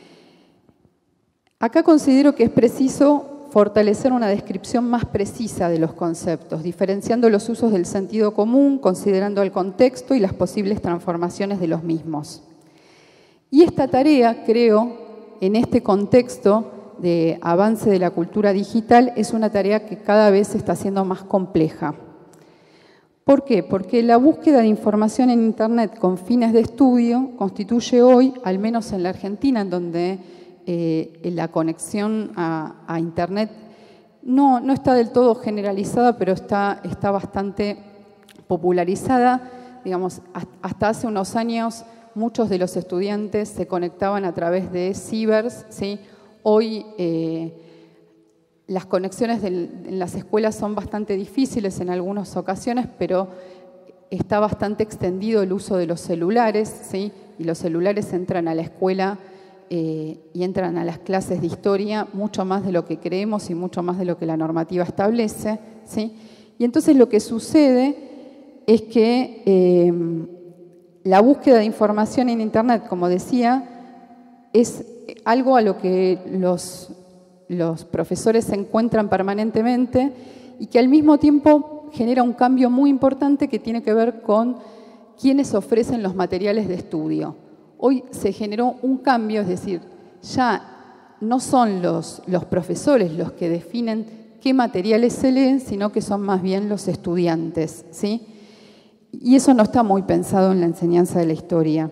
Acá considero que es preciso fortalecer una descripción más precisa de los conceptos, diferenciando los usos del sentido común, considerando el contexto y las posibles transformaciones de los mismos. Y esta tarea, creo, en este contexto de avance de la cultura digital, es una tarea que cada vez se está haciendo más compleja. ¿Por qué? Porque la búsqueda de información en Internet con fines de estudio constituye hoy, al menos en la Argentina, en donde la conexión a Internet no está del todo generalizada, pero está bastante popularizada. Digamos, hasta hace unos años muchos de los estudiantes se conectaban a través de cibers, ¿sí? Hoy las conexiones en las escuelas son bastante difíciles en algunas ocasiones, pero está bastante extendido el uso de los celulares, ¿sí? Y los celulares entran a la escuela y entran a las clases de historia mucho más de lo que creemos y mucho más de lo que la normativa establece, ¿sí? Y entonces lo que sucede es que la búsqueda de información en Internet, como decía, es algo a lo que los profesores se encuentran permanentemente y que al mismo tiempo genera un cambio muy importante que tiene que ver con quiénes ofrecen los materiales de estudio. Hoy se generó un cambio, es decir, ya no son los profesores los que definen qué materiales se leen, sino que son más bien los estudiantes, ¿sí? Y eso no está muy pensado en la enseñanza de la historia.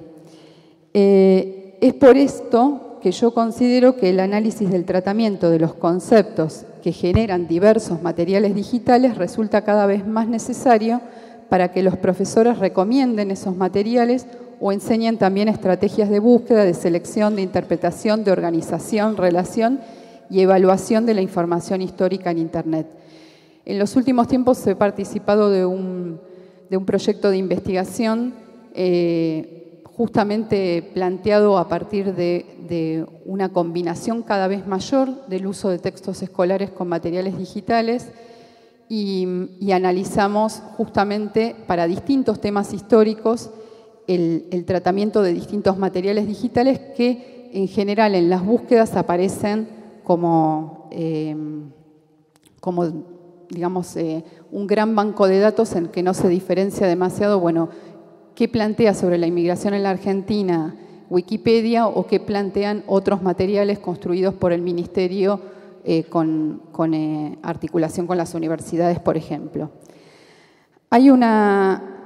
Es por esto que yo considero que el análisis del tratamiento de los conceptos que generan diversos materiales digitales resulta cada vez más necesario para que los profesores recomienden esos materiales o enseñen también estrategias de búsqueda, de selección, de interpretación, de organización, relación y evaluación de la información histórica en Internet. En los últimos tiempos he participado de un proyecto de investigación justamente planteado a partir de una combinación cada vez mayor del uso de textos escolares con materiales digitales y analizamos justamente para distintos temas históricos el tratamiento de distintos materiales digitales que en general en las búsquedas aparecen como digamos, un gran banco de datos en que no se diferencia demasiado, bueno, qué plantea sobre la inmigración en la Argentina Wikipedia o qué plantean otros materiales construidos por el Ministerio con articulación con las universidades, por ejemplo. Hay una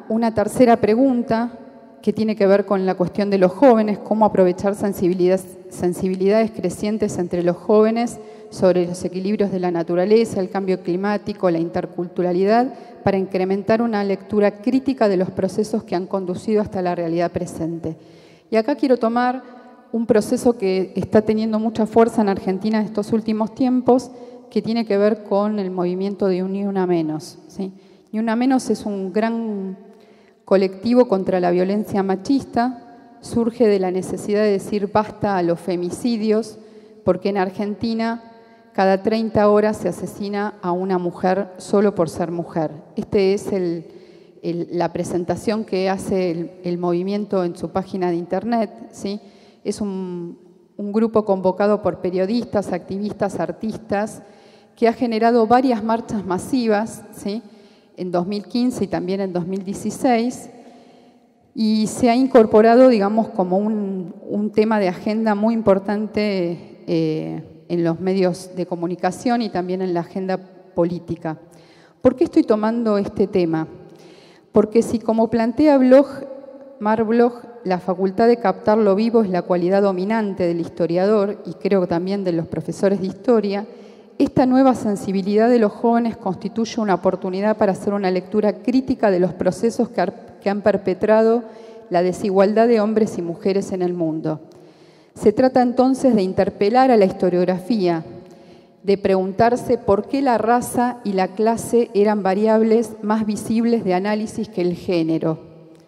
una tercera pregunta que tiene que ver con la cuestión de los jóvenes, cómo aprovechar sensibilidades crecientes entre los jóvenes sobre los equilibrios de la naturaleza, el cambio climático, la interculturalidad, para incrementar una lectura crítica de los procesos que han conducido hasta la realidad presente. Y acá quiero tomar un proceso que está teniendo mucha fuerza en Argentina en estos últimos tiempos, que tiene que ver con el movimiento de Ni Una Menos, ¿sí? Ni Una Menos es un gran colectivo contra la violencia machista, surge de la necesidad de decir basta a los femicidios, porque en Argentina cada 30 horas se asesina a una mujer solo por ser mujer. Este es la presentación que hace el movimiento en su página de internet, ¿sí? Es un grupo convocado por periodistas, activistas, artistas, que ha generado varias marchas masivas, ¿sí? En 2015 y también en 2016, y se ha incorporado, digamos, como un tema de agenda muy importante en los medios de comunicación y también en la agenda política. ¿Por qué estoy tomando este tema? Porque si, como plantea Mar Bloch, la facultad de captar lo vivo es la cualidad dominante del historiador, y creo que también de los profesores de historia, esta nueva sensibilidad de los jóvenes constituye una oportunidad para hacer una lectura crítica de los procesos que han perpetrado la desigualdad de hombres y mujeres en el mundo. Se trata entonces de interpelar a la historiografía, de preguntarse por qué la raza y la clase eran variables más visibles de análisis que el género.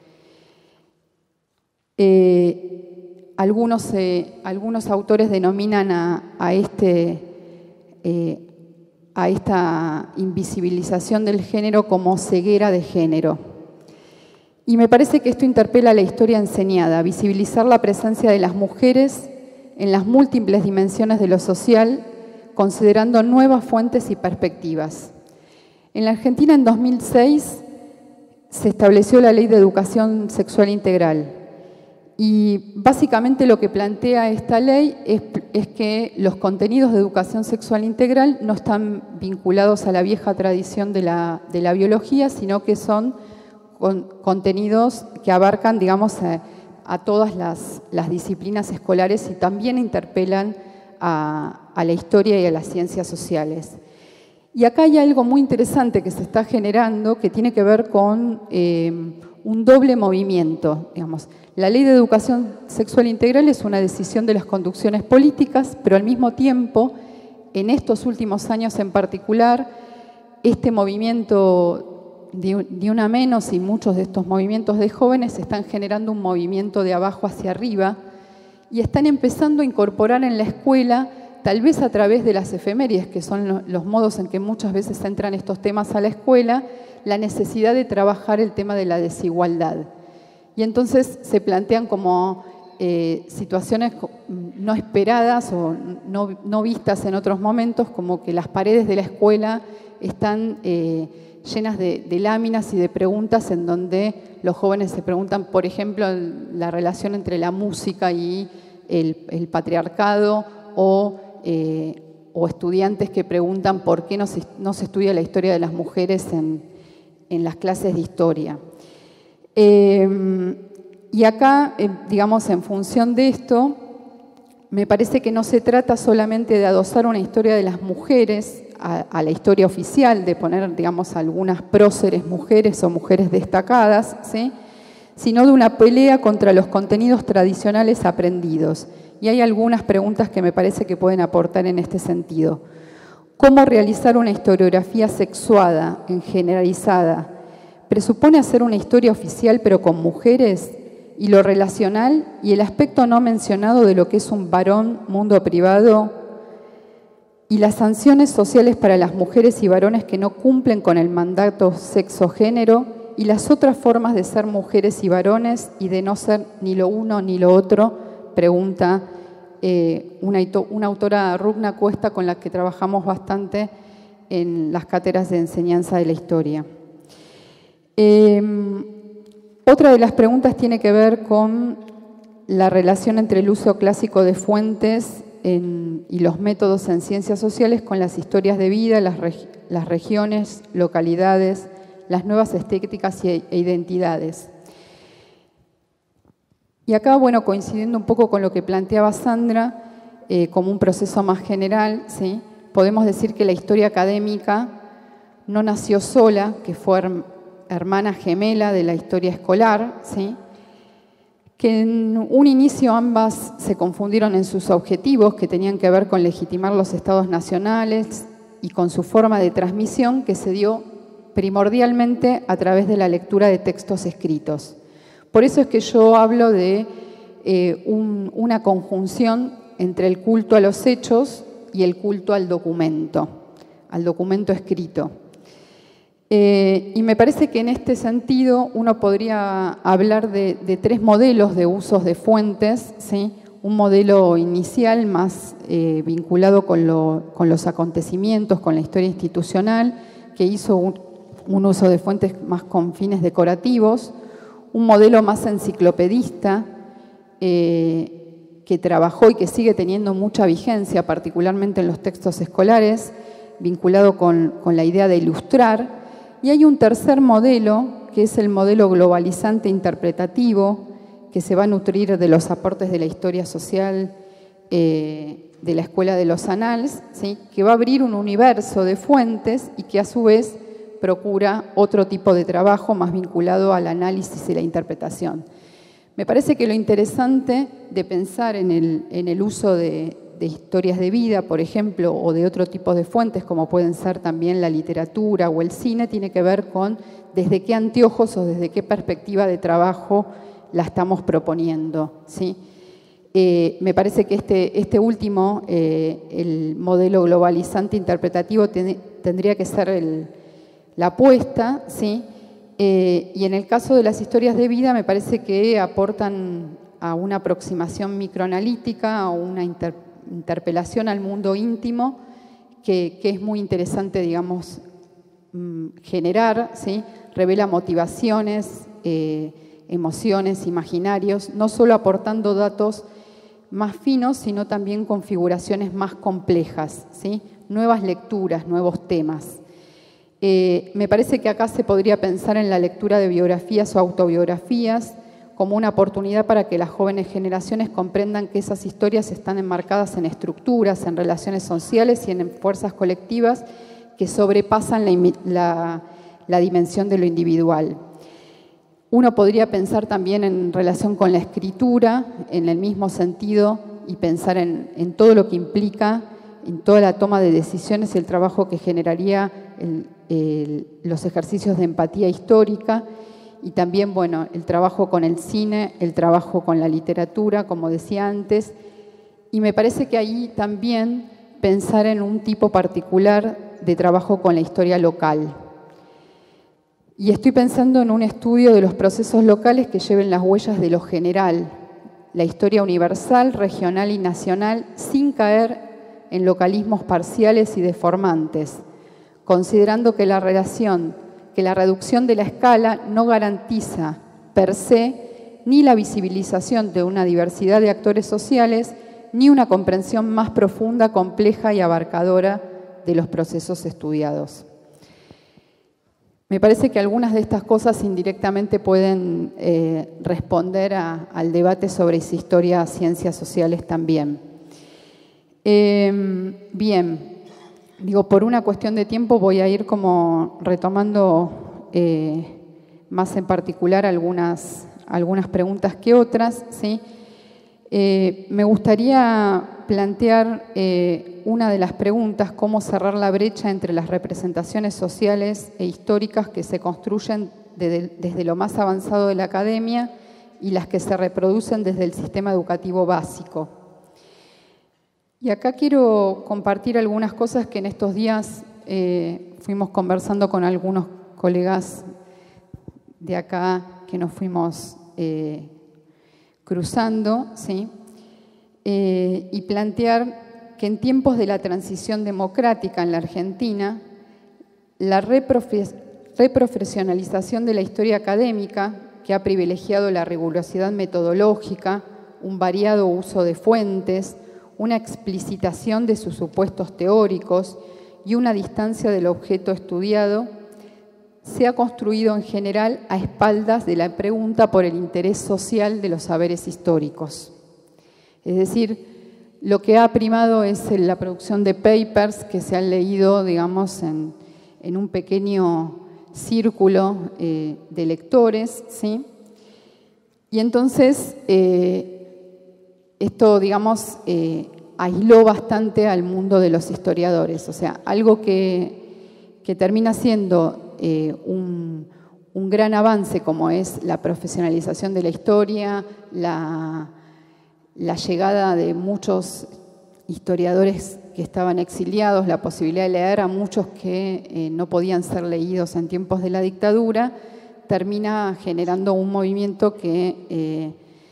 Algunos autores denominan a esta invisibilización del género como ceguera de género. Y me parece que esto interpela la historia enseñada, visibilizar la presencia de las mujeres en las múltiples dimensiones de lo social, considerando nuevas fuentes y perspectivas. En la Argentina, en 2006, se estableció la Ley de Educación Sexual Integral. Y básicamente lo que plantea esta ley es que los contenidos de educación sexual integral no están vinculados a la vieja tradición de la biología, sino que son contenidos que abarcan, digamos, a todas las disciplinas escolares y también interpelan a la historia y a las ciencias sociales. Y acá hay algo muy interesante que se está generando que tiene que ver con un doble movimiento, digamos. La Ley de Educación Sexual Integral es una decisión de las conducciones políticas, pero al mismo tiempo, en estos últimos años en particular, este movimiento de Una Menos y muchos de estos movimientos de jóvenes están generando un movimiento de abajo hacia arriba y están empezando a incorporar en la escuela, tal vez a través de las efemérides, que son los modos en que muchas veces entran estos temas a la escuela, la necesidad de trabajar el tema de la desigualdad. Y entonces se plantean como situaciones no esperadas o no vistas en otros momentos, como que las paredes de la escuela están llenas de láminas y de preguntas en donde los jóvenes se preguntan, por ejemplo, la relación entre la música y el patriarcado, o estudiantes que preguntan por qué no se estudia la historia de las mujeres en las clases de historia. Y acá, digamos, en función de esto, me parece que no se trata solamente de adosar una historia de las mujeres a la historia oficial, de poner, digamos, algunas próceres mujeres o mujeres destacadas, ¿sí?, sino de una pelea contra los contenidos tradicionales aprendidos. Y hay algunas preguntas que me parece que pueden aportar en este sentido. ¿Cómo realizar una historiografía sexuada, generalizada? ¿Presupone hacer una historia oficial pero con mujeres? Y lo relacional y el aspecto no mencionado de lo que es un varón mundo privado, y las sanciones sociales para las mujeres y varones que no cumplen con el mandato sexo-género, y las otras formas de ser mujeres y varones y de no ser ni lo uno ni lo otro, pregunta una autora, Rugna Cuesta, con la que trabajamos bastante en las cátedras de enseñanza de la historia. Otra de las preguntas tiene que ver con la relación entre el uso clásico de fuentes y los métodos en ciencias sociales con las historias de vida, las regiones, localidades, las nuevas estéticas e identidades. Y acá, bueno, coincidiendo un poco con lo que planteaba Sandra, como un proceso más general, ¿sí? Podemos decir que la historia académica no nació sola, que fue hermana gemela de la historia escolar, ¿sí? Que en un inicio ambas se confundieron en sus objetivos, que tenían que ver con legitimar los estados nacionales y con su forma de transmisión, que se dio primordialmente a través de la lectura de textos escritos. Por eso es que yo hablo de una conjunción entre el culto a los hechos y el culto al documento escrito. Y me parece que en este sentido uno podría hablar de tres modelos de usos de fuentes, ¿sí? Un modelo inicial más vinculado con los acontecimientos, con la historia institucional, que hizo un uso de fuentes más con fines decorativos, un modelo más enciclopedista, que trabajó y que sigue teniendo mucha vigencia, particularmente en los textos escolares, vinculado con la idea de ilustrar. Y hay un tercer modelo, que es el modelo globalizante interpretativo, que se va a nutrir de los aportes de la historia social de la Escuela de los Annals, ¿sí? Que va a abrir un universo de fuentes y que a su vez procura otro tipo de trabajo más vinculado al análisis y la interpretación. Me parece que lo interesante de pensar en el uso de historias de vida, por ejemplo, o de otro tipo de fuentes, como pueden ser también la literatura o el cine, tiene que ver con desde qué anteojos o desde qué perspectiva de trabajo la estamos proponiendo, ¿sí? Me parece que este último, el modelo globalizante interpretativo, tendría que ser la apuesta, ¿sí? Y en el caso de las historias de vida me parece que aportan a una aproximación microanalítica, a una interpelación al mundo íntimo que es muy interesante, digamos, generar, ¿sí? Revela motivaciones, emociones, imaginarios, no solo aportando datos más finos, sino también configuraciones más complejas, ¿sí? Nuevas lecturas, nuevos temas. Me parece que acá se podría pensar en la lectura de biografías o autobiografías como una oportunidad para que las jóvenes generaciones comprendan que esas historias están enmarcadas en estructuras, en relaciones sociales y en fuerzas colectivas que sobrepasan la dimensión de lo individual. Uno podría pensar también en relación con la escritura, en el mismo sentido, y pensar en todo lo que implica, en toda la toma de decisiones y el trabajo que generaría los ejercicios de empatía histórica y también, bueno, el trabajo con el cine, el trabajo con la literatura, como decía antes, y me parece que ahí también pensar en un tipo particular de trabajo con la historia local. Y estoy pensando en un estudio de los procesos locales que lleven las huellas de lo general, la historia universal, regional y nacional, sin caer en localismos parciales y deformantes, considerando que la reducción de la escala no garantiza per se ni la visibilización de una diversidad de actores sociales, ni una comprensión más profunda, compleja y abarcadora de los procesos estudiados. Me parece que algunas de estas cosas indirectamente pueden responder al debate sobre esa historia, ciencias sociales también. Bien. Digo, por una cuestión de tiempo voy a ir como retomando más en particular algunas preguntas que otras, ¿sí? Me gustaría plantear una de las preguntas, cómo cerrar la brecha entre las representaciones sociales e históricas que se construyen desde lo más avanzado de la academia y las que se reproducen desde el sistema educativo básico. Y acá quiero compartir algunas cosas que en estos días fuimos conversando con algunos colegas de acá que nos fuimos cruzando, ¿sí? Y plantear que en tiempos de la transición democrática en la Argentina, la reprofesionalización de la historia académica, que ha privilegiado la rigurosidad metodológica, un variado uso de fuentes, una explicitación de sus supuestos teóricos y una distancia del objeto estudiado, se ha construido en general a espaldas de la pregunta por el interés social de los saberes históricos. Es decir, lo que ha primado es la producción de papers que se han leído, digamos, en un pequeño círculo de lectores, ¿sí? Y entonces, esto, digamos, aisló bastante al mundo de los historiadores. O sea, algo que termina siendo un gran avance, como es la profesionalización de la historia, la llegada de muchos historiadores que estaban exiliados, la posibilidad de leer a muchos que no podían ser leídos en tiempos de la dictadura, termina generando un movimiento que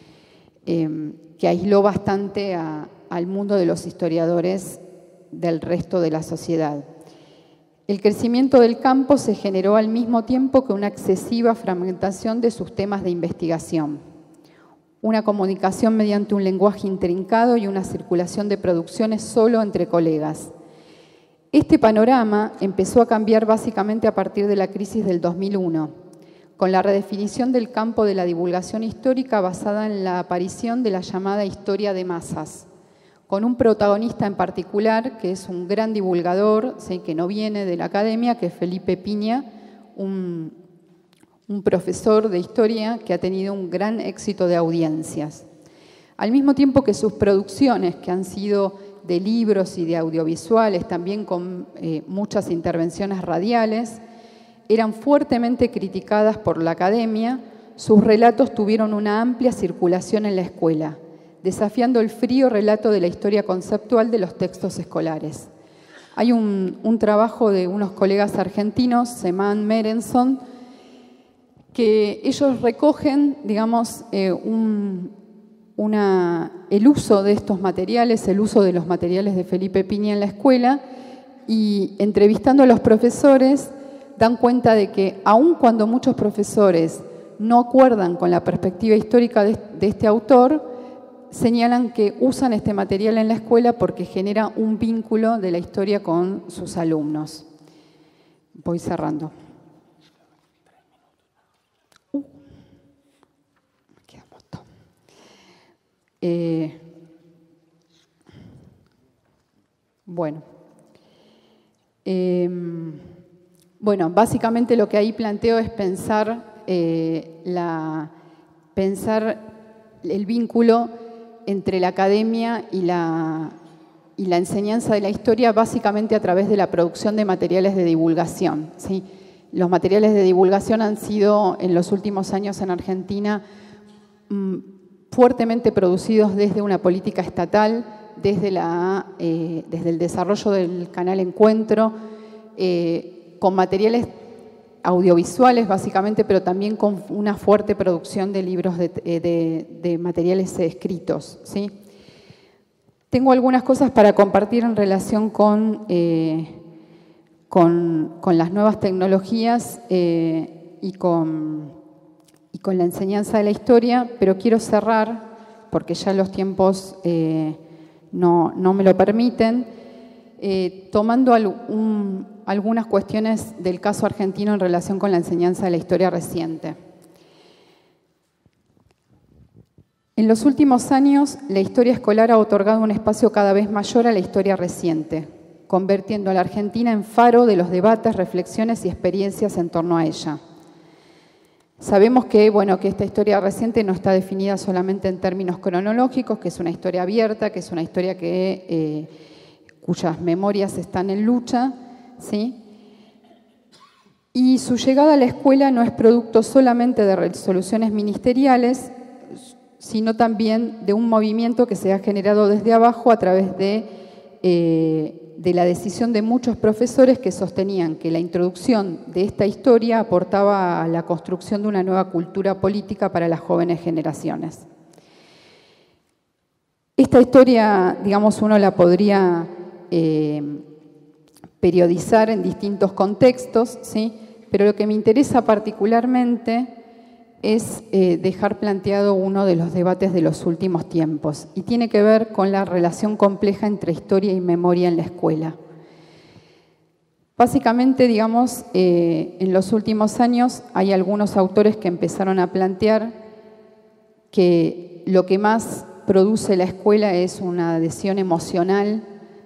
aisló bastante al mundo de los historiadores del resto de la sociedad. El crecimiento del campo se generó al mismo tiempo que una excesiva fragmentación de sus temas de investigación, una comunicación mediante un lenguaje intrincado y una circulación de producciones solo entre colegas. Este panorama empezó a cambiar básicamente a partir de la crisis del 2001, con la redefinición del campo de la divulgación histórica basada en la aparición de la llamada historia de masas, con un protagonista en particular que es un gran divulgador, ¿sí?, que no viene de la academia, que es Felipe Piña, un profesor de historia que ha tenido un gran éxito de audiencias. Al mismo tiempo que sus producciones, que han sido de libros y de audiovisuales, también con muchas intervenciones radiales, eran fuertemente criticadas por la academia, sus relatos tuvieron una amplia circulación en la escuela, desafiando el frío relato de la historia conceptual de los textos escolares. Hay un trabajo de unos colegas argentinos, Semán Merenson, que ellos recogen, digamos, el uso de estos materiales, el uso de los materiales de Felipe Piña en la escuela, y entrevistando a los profesores dan cuenta de que aun cuando muchos profesores no acuerdan con la perspectiva histórica de este autor, señalan que usan este material en la escuela porque genera un vínculo de la historia con sus alumnos. Voy cerrando. Bueno, básicamente lo que ahí planteo es pensar el vínculo entre la academia y la enseñanza de la historia, básicamente a través de la producción de materiales de divulgación, ¿sí? Los materiales de divulgación han sido en los últimos años en Argentina fuertemente producidos desde una política estatal, desde el desarrollo del canal Encuentro, con materiales audiovisuales básicamente, pero también con una fuerte producción de libros de materiales escritos, ¿sí? Tengo algunas cosas para compartir en relación con las nuevas tecnologías y con la enseñanza de la historia, pero quiero cerrar, porque ya los tiempos no me lo permiten, tomando algunas cuestiones del caso argentino en relación con la enseñanza de la historia reciente. En los últimos años, la historia escolar ha otorgado un espacio cada vez mayor a la historia reciente, convirtiendo a la Argentina en faro de los debates, reflexiones y experiencias en torno a ella. Sabemos que esta historia reciente no está definida solamente en términos cronológicos, que es una historia abierta, que es una historia cuyas memorias están en lucha, ¿sí? Y su llegada a la escuela no es producto solamente de resoluciones ministeriales, sino también de un movimiento que se ha generado desde abajo a través de la decisión de muchos profesores que sostenían que la introducción de esta historia aportaba a la construcción de una nueva cultura política para las jóvenes generaciones. Esta historia, digamos, uno la podría periodizar en distintos contextos, ¿sí? Pero lo que me interesa particularmente es dejar planteado uno de los debates de los últimos tiempos y tiene que ver con la relación compleja entre historia y memoria en la escuela. Básicamente, digamos, en los últimos años hay algunos autores que empezaron a plantear que lo que más produce la escuela es una adhesión emocional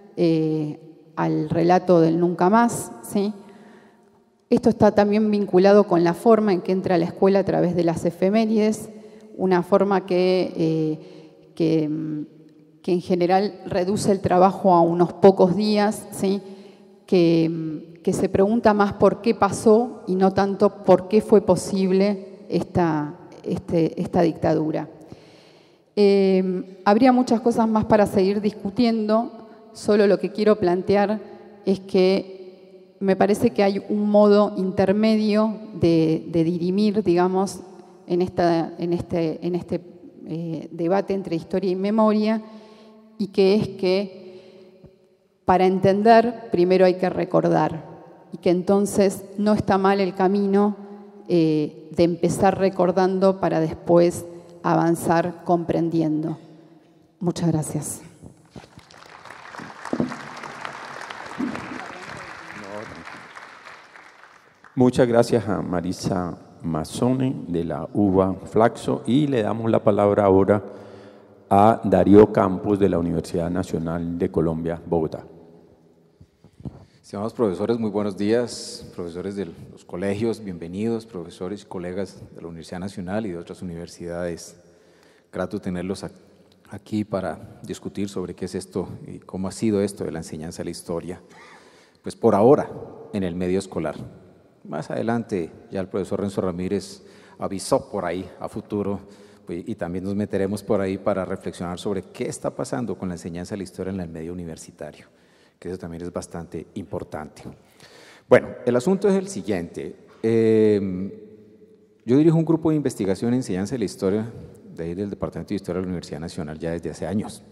al relato del nunca más, ¿sí? Esto está también vinculado con la forma en que entra a la escuela a través de las efemérides, una forma que en general reduce el trabajo a unos pocos días, ¿sí? Que se pregunta más por qué pasó y no tanto por qué fue posible esta dictadura. Habría muchas cosas más para seguir discutiendo, solo lo que quiero plantear es que me parece que hay un modo intermedio de dirimir, digamos, en este debate entre historia y memoria, y que es que para entender primero hay que recordar, y que entonces no está mal el camino de empezar recordando para después avanzar comprendiendo. Muchas gracias. Muchas gracias a Marisa Mazzone de la UBA Flaxo, y le damos la palabra ahora a Darío Campos de la Universidad Nacional de Colombia, Bogotá. Estimados profesores, muy buenos días, profesores de los colegios, bienvenidos, profesores y colegas de la Universidad Nacional y de otras universidades. Grato tenerlos aquí para discutir sobre qué es esto y cómo ha sido esto de la enseñanza de la historia. Pues por ahora, en el medio escolar. Más adelante ya el profesor Renzo Ramírez avisó por ahí a futuro, pues, y también nos meteremos por ahí para reflexionar sobre qué está pasando con la enseñanza de la historia en el medio universitario, que eso también es bastante importante. Bueno, el asunto es el siguiente. Yo dirijo un grupo de investigación en enseñanza de la historia de ahí del Departamento de Historia de la Universidad Nacional ya desde hace años.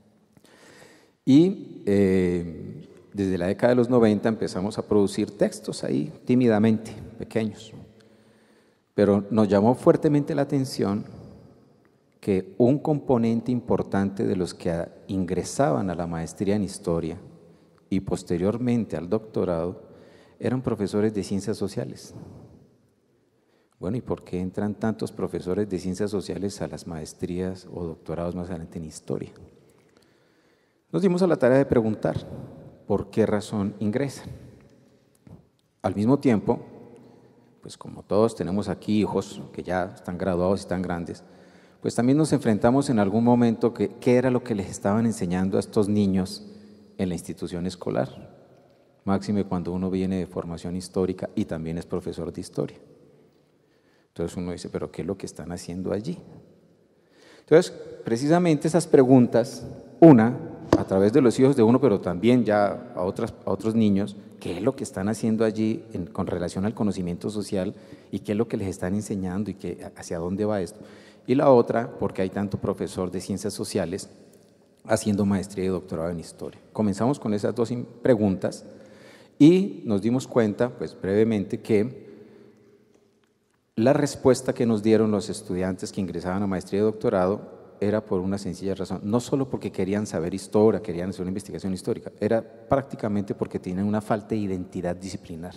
Y desde la década de los 90 empezamos a producir textos ahí tímidamente, pequeños. Pero nos llamó fuertemente la atención que un componente importante de los que ingresaban a la maestría en historia y posteriormente al doctorado eran profesores de ciencias sociales. Bueno, ¿y por qué entran tantos profesores de ciencias sociales a las maestrías o doctorados más adelante en historia? Nos dimos a la tarea de preguntar por qué razón ingresan. Al mismo tiempo, pues como todos tenemos aquí hijos que ya están graduados y están grandes, pues también nos enfrentamos en algún momento que qué era lo que les estaban enseñando a estos niños en la institución escolar, máxime cuando uno viene de formación histórica y también es profesor de historia. Entonces uno dice, ¿pero qué es lo que están haciendo allí? Entonces, precisamente esas preguntas, una, a través de los hijos de uno, pero también ya a otros niños, ¿qué es lo que están haciendo allí con relación al conocimiento social y qué es lo que les están enseñando y hacia dónde va esto? Y la otra, porque hay tanto profesor de ciencias sociales haciendo maestría y doctorado en historia. Comenzamos con esas dos preguntas y nos dimos cuenta, pues brevemente, que la respuesta que nos dieron los estudiantes que ingresaban a maestría y doctorado era por una sencilla razón, no solo porque querían saber historia, querían hacer una investigación histórica, era prácticamente porque tienen una falta de identidad disciplinar.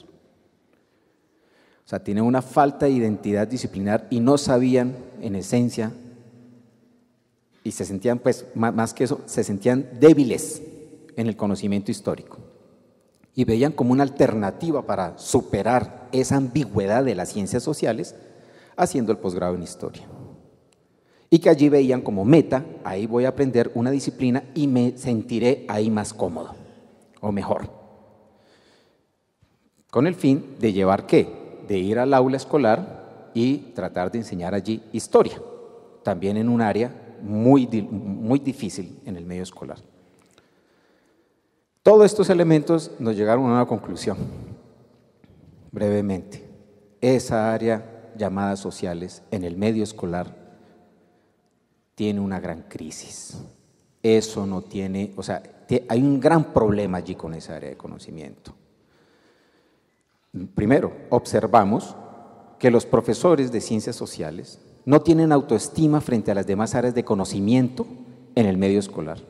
O sea, tienen una falta de identidad disciplinar y no sabían, en esencia, y se sentían, pues, más que eso, se sentían débiles en el conocimiento histórico. Y veían como una alternativa para superar esa ambigüedad de las ciencias sociales haciendo el posgrado en historia. Y que allí veían como meta, ahí voy a aprender una disciplina y me sentiré ahí más cómodo o mejor. Con el fin de llevar ¿qué? De ir al aula escolar y tratar de enseñar allí historia, también en un área muy difícil en el medio escolar. Todos estos elementos nos llegaron a una conclusión, brevemente. Esa área llamada sociales en el medio escolar tiene una gran crisis. Eso no tiene, o sea, hay un gran problema allí con esa área de conocimiento. Primero, observamos que los profesores de ciencias sociales no tienen autoestima frente a las demás áreas de conocimiento en el medio escolar.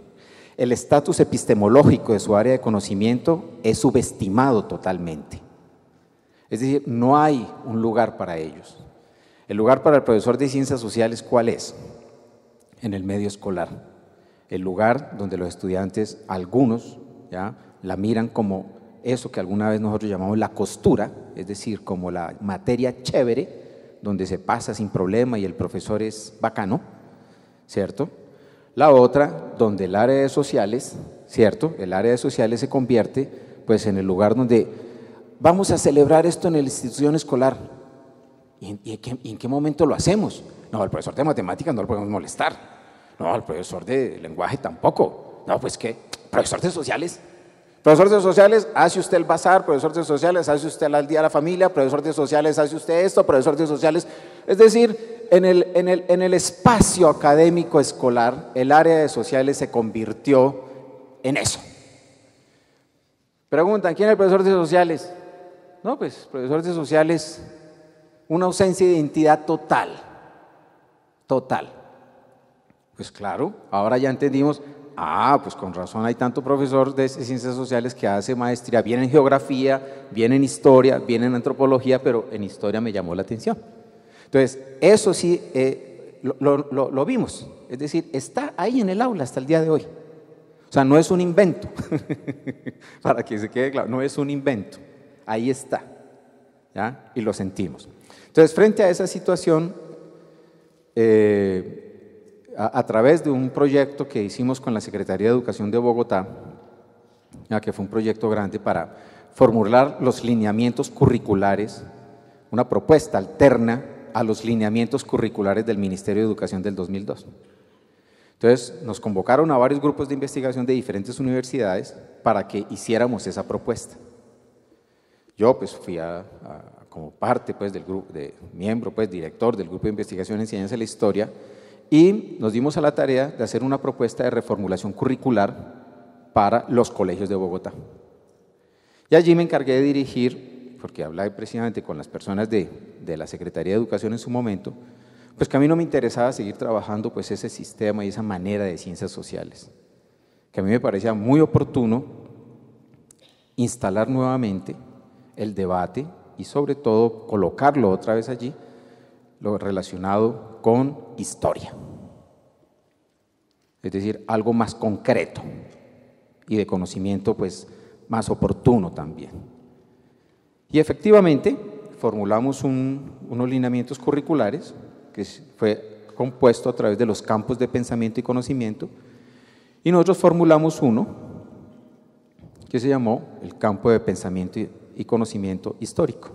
el estatus epistemológico de su área de conocimiento es subestimado totalmente. Es decir, no hay un lugar para ellos. El lugar para el profesor de ciencias sociales, ¿cuál es? En el medio escolar. El lugar donde los estudiantes, algunos, ¿ya?, la miran como eso que alguna vez nosotros llamamos la costura, es decir, como la materia chévere, donde se pasa sin problema y el profesor es bacano, ¿cierto? La otra, donde el área de sociales, ¿cierto? El área de sociales se convierte pues en el lugar donde vamos a celebrar esto en la institución escolar. ¿Y en qué momento lo hacemos? No, al profesor de matemáticas no lo podemos molestar. No, al profesor de lenguaje tampoco. No, pues ¿qué? ¿Profesor de sociales? Profesor de sociales, hace usted el bazar, profesor de sociales, hace usted el día de la familia, profesor de sociales, hace usted esto, profesor de sociales. Es decir, en el espacio académico escolar, el área de sociales se convirtió en eso. Preguntan, ¿quién es el profesor de sociales? No, pues, profesor de sociales, una ausencia de identidad total. Total. Pues claro, ahora ya entendimos. Pues con razón hay tanto profesor de ciencias sociales que hace maestría, viene en geografía, viene en historia, viene en antropología, pero en historia me llamó la atención. Entonces, eso sí lo vimos, es decir, está ahí en el aula hasta el día de hoy. O sea, no es un invento, para que se quede claro, no es un invento, ahí está, ¿ya? Y lo sentimos. Entonces, frente a esa situación, a través de un proyecto que hicimos con la Secretaría de Educación de Bogotá, que fue un proyecto grande para formular los lineamientos curriculares, una propuesta alterna a los lineamientos curriculares del Ministerio de Educación del 2002. Entonces, nos convocaron a varios grupos de investigación de diferentes universidades para que hiciéramos esa propuesta. Yo pues fui como parte pues del grupo, miembro, pues director del grupo de investigación en ciencias de la historia, y nos dimos a la tarea de hacer una propuesta de reformulación curricular para los colegios de Bogotá. Y allí me encargué de dirigir, porque hablé precisamente con las personas de la Secretaría de Educación en su momento, pues que a mí no me interesaba seguir trabajando pues ese sistema y esa manera de ciencias sociales, que a mí me parecía muy oportuno instalar nuevamente el debate y sobre todo colocarlo otra vez allí, lo relacionado con historia, es decir, algo más concreto y de conocimiento pues más oportuno también. Y efectivamente formulamos unos lineamientos curriculares que fue compuesto a través de los campos de pensamiento y conocimiento, y nosotros formulamos uno que se llamó el campo de pensamiento y conocimiento histórico.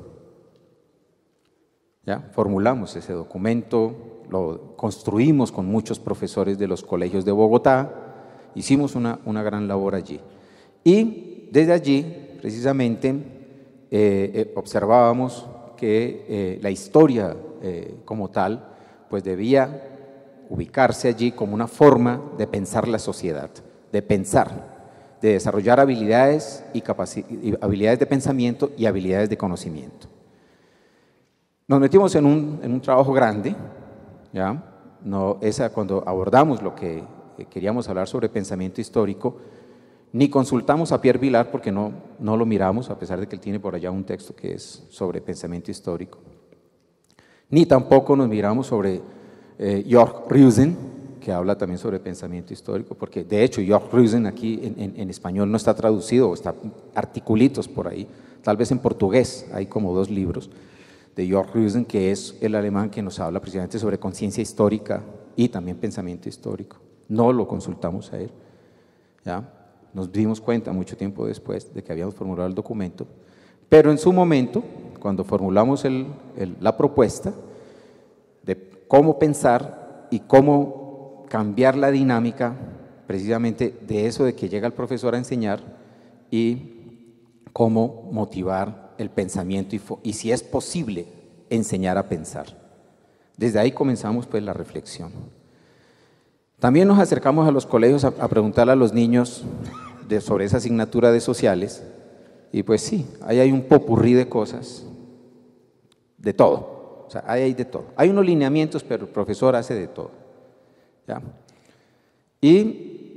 ¿Ya? Formulamos ese documento, lo construimos con muchos profesores de los colegios de Bogotá, hicimos una gran labor allí. Y desde allí, precisamente, observábamos que la historia como tal, pues debía ubicarse allí como una forma de pensar la sociedad, de pensar, de desarrollar habilidades y habilidades de pensamiento y habilidades de conocimiento. Nos metimos en un trabajo grande, ¿ya? Cuando abordamos lo que queríamos hablar sobre pensamiento histórico, ni consultamos a Pierre Vilar porque no lo miramos, a pesar de que él tiene por allá un texto que es sobre pensamiento histórico, ni tampoco nos miramos sobre Jörg Rüsen, que habla también sobre pensamiento histórico, porque de hecho Jörg Rüsen aquí en español no está traducido, está articulitos por ahí, tal vez en portugués hay como 2 libros, de Jörg Rüsen, que es el alemán que nos habla precisamente sobre conciencia histórica y también pensamiento histórico. No lo consultamos a él, ¿ya? Nos dimos cuenta mucho tiempo después de que habíamos formulado el documento, pero en su momento, cuando formulamos la propuesta de cómo pensar y cómo cambiar la dinámica precisamente de eso de que llega el profesor a enseñar y cómo motivar el pensamiento y si es posible enseñar a pensar. Desde ahí comenzamos pues la reflexión. También nos acercamos a los colegios a preguntarle a los niños sobre esa asignatura de sociales y pues sí, ahí hay un popurrí de cosas, de todo, o sea, ahí hay de todo. Hay unos lineamientos, pero el profesor hace de todo, ¿ya? Y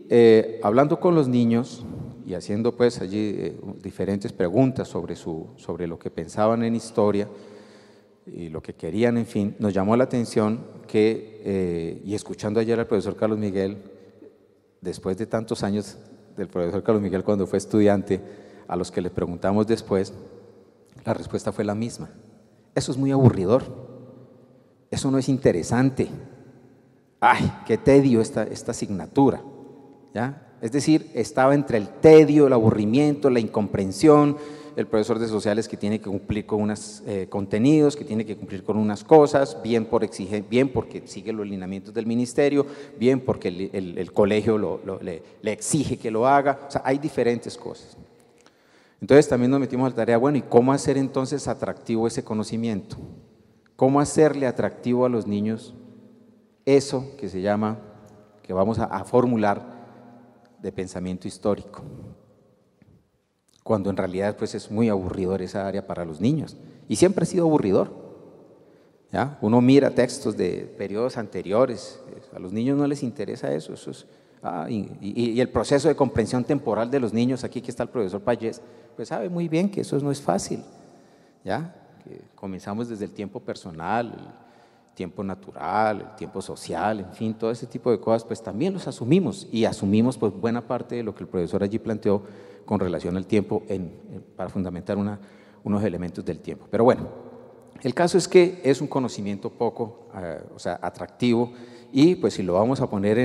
hablando con los niños y haciendo pues allí diferentes preguntas sobre lo que pensaban en historia y lo que querían, en fin, nos llamó la atención que, y escuchando ayer al profesor Carlos Miguel, después de tantos años del profesor Carlos Miguel cuando fue estudiante, a los que le preguntamos después, la respuesta fue la misma. Eso es muy aburridor, eso no es interesante. ¡Ay, qué tedio esta asignatura! ¿Ya? Es decir, estaba entre el tedio, el aburrimiento, la incomprensión, el profesor de sociales que tiene que cumplir con unos contenidos, que tiene que cumplir con unas cosas, bien porque sigue los lineamientos del ministerio, bien porque el colegio le exige que lo haga. O sea, hay diferentes cosas. Entonces también nos metimos a la tarea, bueno, ¿y cómo hacer entonces atractivo ese conocimiento? ¿Cómo hacerle atractivo a los niños eso que se llama, que vamos a formular de pensamiento histórico? Cuando en realidad pues es muy aburridor esa área para los niños, y siempre ha sido aburridor, ¿ya? Uno mira textos de periodos anteriores, a los niños no les interesa eso es, y el proceso de comprensión temporal de los niños, aquí que está el profesor Payés, pues sabe muy bien que eso no es fácil, ¿ya? Que comenzamos desde el tiempo personal, el tiempo natural, el tiempo social, en fin, todo ese tipo de cosas, pues también los asumimos, y asumimos pues buena parte de lo que el profesor allí planteó con relación al tiempo para fundamentar unos elementos del tiempo. Pero bueno, el caso es que es un conocimiento poco atractivo, y pues si lo vamos a poner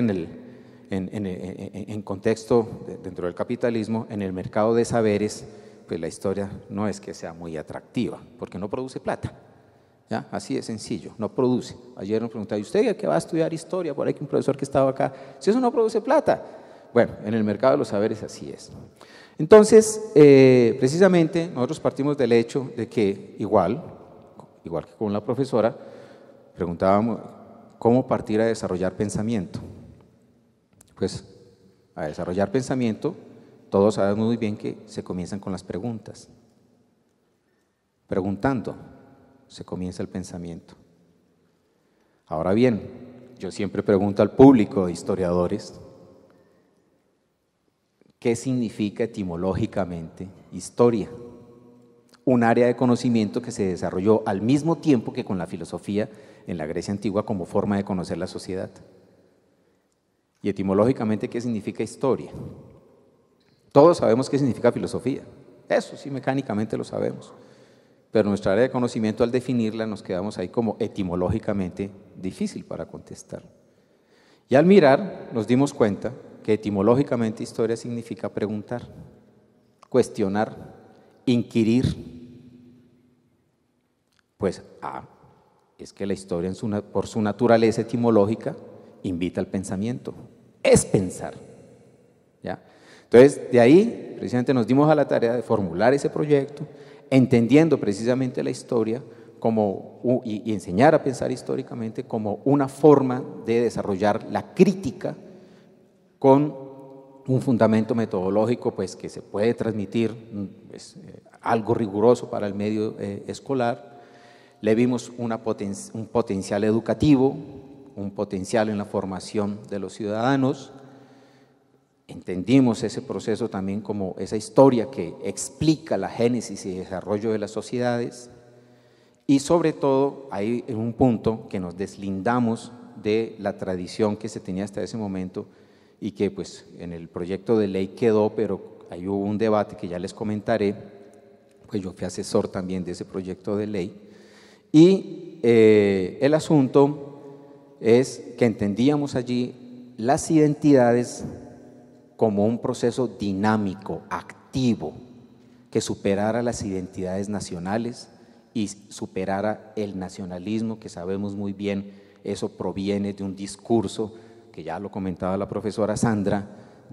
en contexto dentro del capitalismo, en el mercado de saberes, pues la historia no es que sea muy atractiva, porque no produce plata. ¿Ya? Así de sencillo, no produce. Ayer nos preguntaba, ¿y usted qué va a estudiar historia? Por ahí que un profesor que estaba acá, si eso no produce plata. Bueno, en el mercado de los saberes así es. Entonces, precisamente nosotros partimos del hecho de que igual que con la profesora, preguntábamos cómo partir a desarrollar pensamiento. Pues a desarrollar pensamiento, todos sabemos muy bien que se comienzan con las preguntas. Preguntando se comienza el pensamiento. Ahora bien, yo siempre pregunto al público de historiadores, ¿qué significa etimológicamente historia? Un área de conocimiento que se desarrolló al mismo tiempo que con la filosofía en la Grecia antigua como forma de conocer la sociedad. Y etimológicamente, ¿qué significa historia? Todos sabemos qué significa filosofía, eso sí mecánicamente lo sabemos, pero nuestra área de conocimiento al definirla nos quedamos ahí como etimológicamente difícil para contestar. Y al mirar nos dimos cuenta que etimológicamente historia significa preguntar, cuestionar, inquirir. Pues es que la historia por su naturaleza etimológica invita al pensamiento, es pensar, ¿ya? Entonces de ahí precisamente nos dimos a la tarea de formular ese proyecto, entendiendo precisamente la historia y enseñar a pensar históricamente como una forma de desarrollar la crítica con un fundamento metodológico pues, que se puede transmitir pues, algo riguroso para el medio escolar. Le vimos un potencial educativo, un potencial en la formación de los ciudadanos. Entendimos ese proceso también como esa historia que explica la génesis y desarrollo de las sociedades, y sobre todo hay un punto que nos deslindamos de la tradición que se tenía hasta ese momento y que pues en el proyecto de ley quedó, pero ahí hubo un debate que ya les comentaré, pues yo fui asesor también de ese proyecto de ley, y el asunto es que entendíamos allí las identidades como un proceso dinámico, activo, que superara las identidades nacionales y superara el nacionalismo, que sabemos muy bien, eso proviene de un discurso, que ya lo comentaba la profesora Sandra,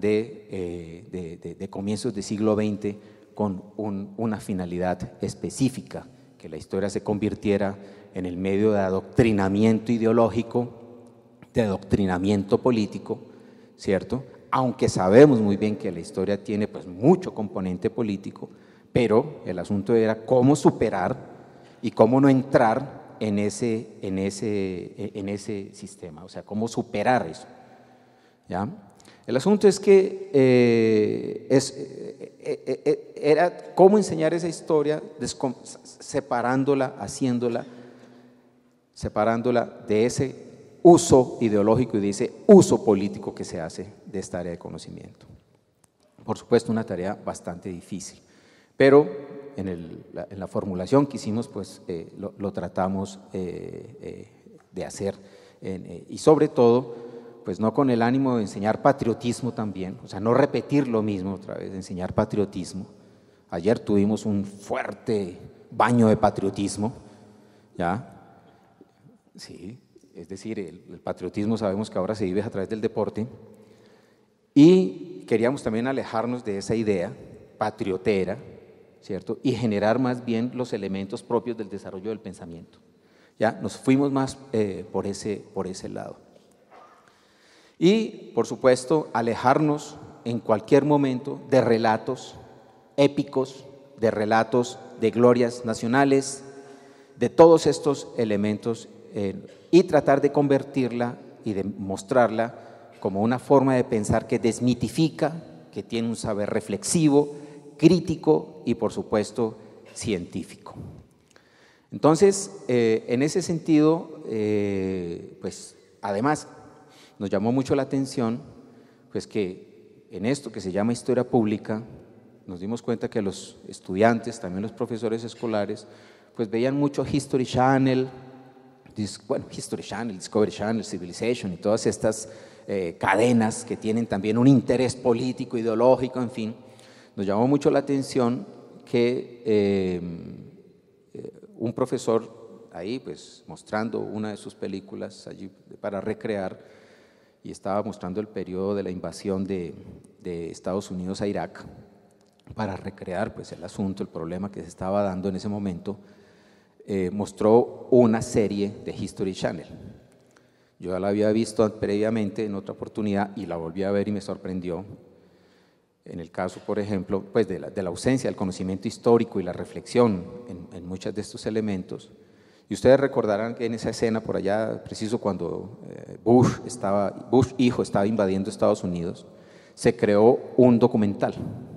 de comienzos del siglo XX, con una finalidad específica, que la historia se convirtiera en el medio de adoctrinamiento ideológico, de adoctrinamiento político, ¿cierto? Aunque sabemos muy bien que la historia tiene pues mucho componente político, pero el asunto era cómo superar y cómo no entrar en ese sistema, o sea, cómo superar eso, ¿ya? El asunto es que era cómo enseñar esa historia, separándola de ese uso ideológico y de ese uso político que se hace de esta área de conocimiento. Por supuesto, una tarea bastante difícil, pero en la formulación que hicimos, pues lo tratamos de hacer, y sobre todo, pues no con el ánimo de enseñar patriotismo también, o sea, no repetir lo mismo otra vez, de enseñar patriotismo. Ayer tuvimos un fuerte baño de patriotismo, ¿ya? Sí, es decir, el patriotismo sabemos que ahora se vive a través del deporte, y queríamos también alejarnos de esa idea patriotera, ¿cierto? Y generar más bien los elementos propios del desarrollo del pensamiento. Ya nos fuimos más por ese lado. Y, por supuesto, alejarnos en cualquier momento de relatos épicos, de relatos de glorias nacionales, de todos estos elementos, y tratar de convertirla y de mostrarla como una forma de pensar que desmitifica, que tiene un saber reflexivo, crítico y, por supuesto, científico. Entonces, en ese sentido, pues, además, nos llamó mucho la atención, pues, que en esto que se llama historia pública, nos dimos cuenta que los estudiantes, también los profesores escolares, pues veían mucho History Channel, History Channel, Discovery Channel, Civilization y todas estas cadenas que tienen también un interés político, ideológico, en fin. Nos llamó mucho la atención que un profesor ahí, pues, mostrando una de sus películas allí para recrear, y estaba mostrando el periodo de la invasión de Estados Unidos a Irak, para recrear, pues, el asunto, el problema que se estaba dando en ese momento, mostró una serie de History Channel. Yo ya la había visto previamente en otra oportunidad y la volví a ver y me sorprendió. En el caso, por ejemplo, pues de la ausencia del conocimiento histórico y la reflexión en muchos de estos elementos. Y ustedes recordarán que en esa escena por allá, preciso cuando Bush hijo estaba invadiendo Estados Unidos, se creó un documental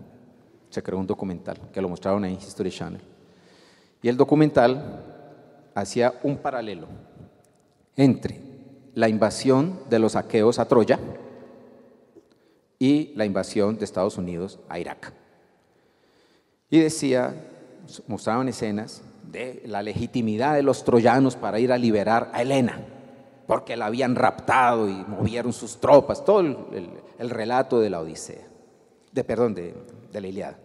que lo mostraron en History Channel. Y el documental hacía un paralelo entre la invasión de los aqueos a Troya y la invasión de Estados Unidos a Irak. Y mostraban escenas de la legitimidad de los troyanos para ir a liberar a Helena, porque la habían raptado y movieron sus tropas, todo el relato de la Odisea, de la Ilíada.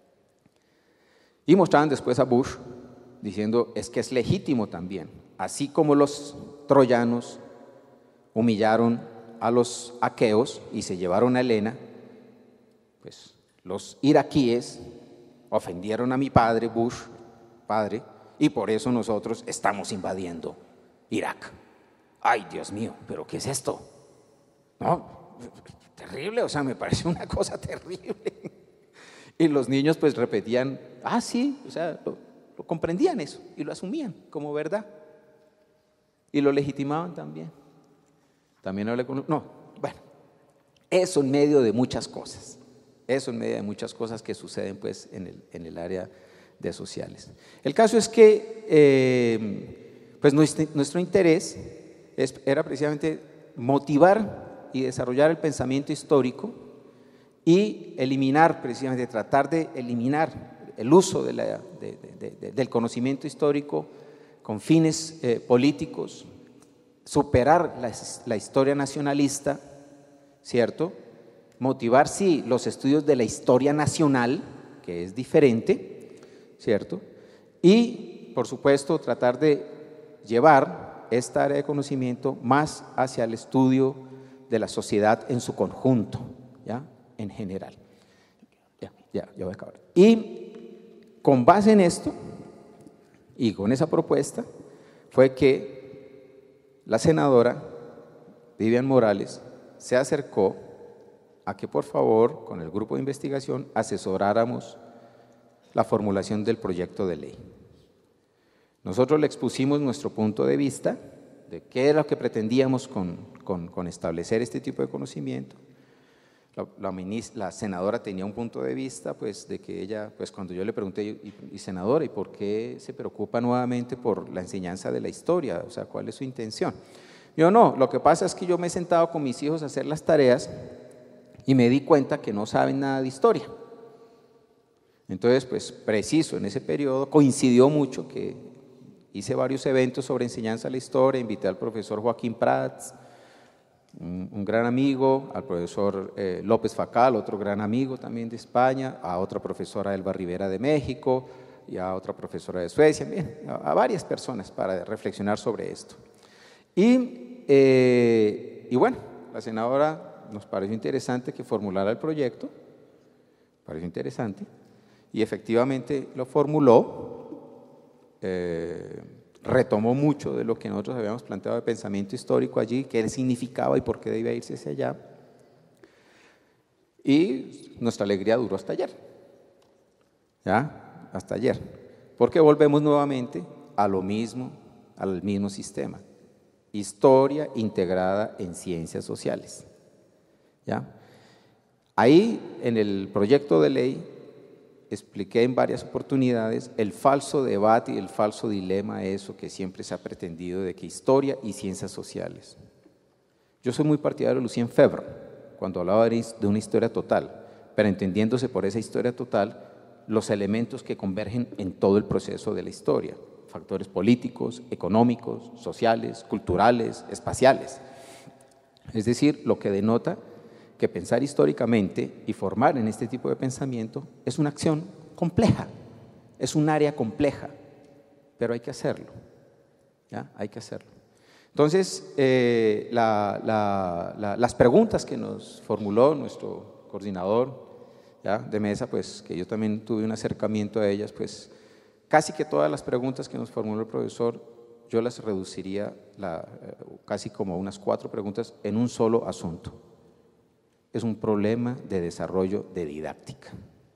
Y mostraban después a Bush diciendo, es que es legítimo también, así como los troyanos humillaron a los aqueos y se llevaron a Helena, pues los iraquíes ofendieron a mi padre, Bush, padre, y por eso nosotros estamos invadiendo Irak. Ay, Dios mío, ¿pero qué es esto? No, terrible, o sea, me parece una cosa terrible. Y los niños pues repetían, sí, o sea, lo comprendían eso y lo asumían como verdad. Y lo legitimaban también. También hablé con... eso en medio de muchas cosas. Eso en medio de muchas cosas que suceden pues en el área de sociales. El caso es que pues nuestro interés era precisamente motivar y desarrollar el pensamiento histórico y tratar de eliminar el uso del conocimiento histórico con fines políticos, superar la historia nacionalista, ¿cierto? Motivar, sí, los estudios de la historia nacional, que es diferente, ¿cierto? Y, por supuesto, tratar de llevar esta área de conocimiento más hacia el estudio de la sociedad en su conjunto, ¿ya? En general. Ya voy a acabar. Y con base en esto y con esa propuesta fue que la senadora Vivian Morales se acercó a que por favor con el grupo de investigación asesoráramos la formulación del proyecto de ley. Nosotros le expusimos nuestro punto de vista de qué era lo que pretendíamos con establecer este tipo de conocimiento. La senadora tenía un punto de vista, pues, de que ella, pues, cuando yo le pregunté, y senadora, ¿y por qué se preocupa nuevamente por la enseñanza de la historia? O sea, ¿cuál es su intención? Yo no, lo que pasa es que yo me he sentado con mis hijos a hacer las tareas y me di cuenta que no saben nada de historia. Entonces, pues, preciso, en ese periodo coincidió mucho que hice varios eventos sobre enseñanza de la historia, invité al profesor Joaquín Prats, un gran amigo, al profesor López Facal, otro gran amigo también de España, a otra profesora Elba Rivera de México y a otra profesora de Suecia, bien, a varias personas para reflexionar sobre esto. Y bueno, la senadora nos pareció interesante que formulara el proyecto, pareció interesante, y efectivamente lo formuló, retomó mucho de lo que nosotros habíamos planteado de pensamiento histórico allí, qué significaba y por qué debía irse hacia allá. Y nuestra alegría duró hasta ayer, ¿ya? Hasta ayer, porque volvemos nuevamente a lo mismo, al mismo sistema, historia integrada en ciencias sociales, ¿ya? Ahí, en el proyecto de ley, expliqué en varias oportunidades el falso debate y el falso dilema, eso que siempre se ha pretendido de que historia y ciencias sociales. Yo soy muy partidario de Lucien Febvre, cuando hablaba de una historia total, pero entendiéndose por esa historia total los elementos que convergen en todo el proceso de la historia, factores políticos, económicos, sociales, culturales, espaciales. Es decir, lo que denota que pensar históricamente y formar en este tipo de pensamiento es una acción compleja, es un área compleja, pero hay que hacerlo, ¿ya? Hay que hacerlo. Entonces, las preguntas que nos formuló nuestro coordinador, ¿ya?, de mesa, pues que yo también tuve un acercamiento a ellas, pues casi que todas las preguntas que nos formuló el profesor, yo las reduciría casi como unas 4 preguntas en un solo asunto. Es un problema de desarrollo de didáctica.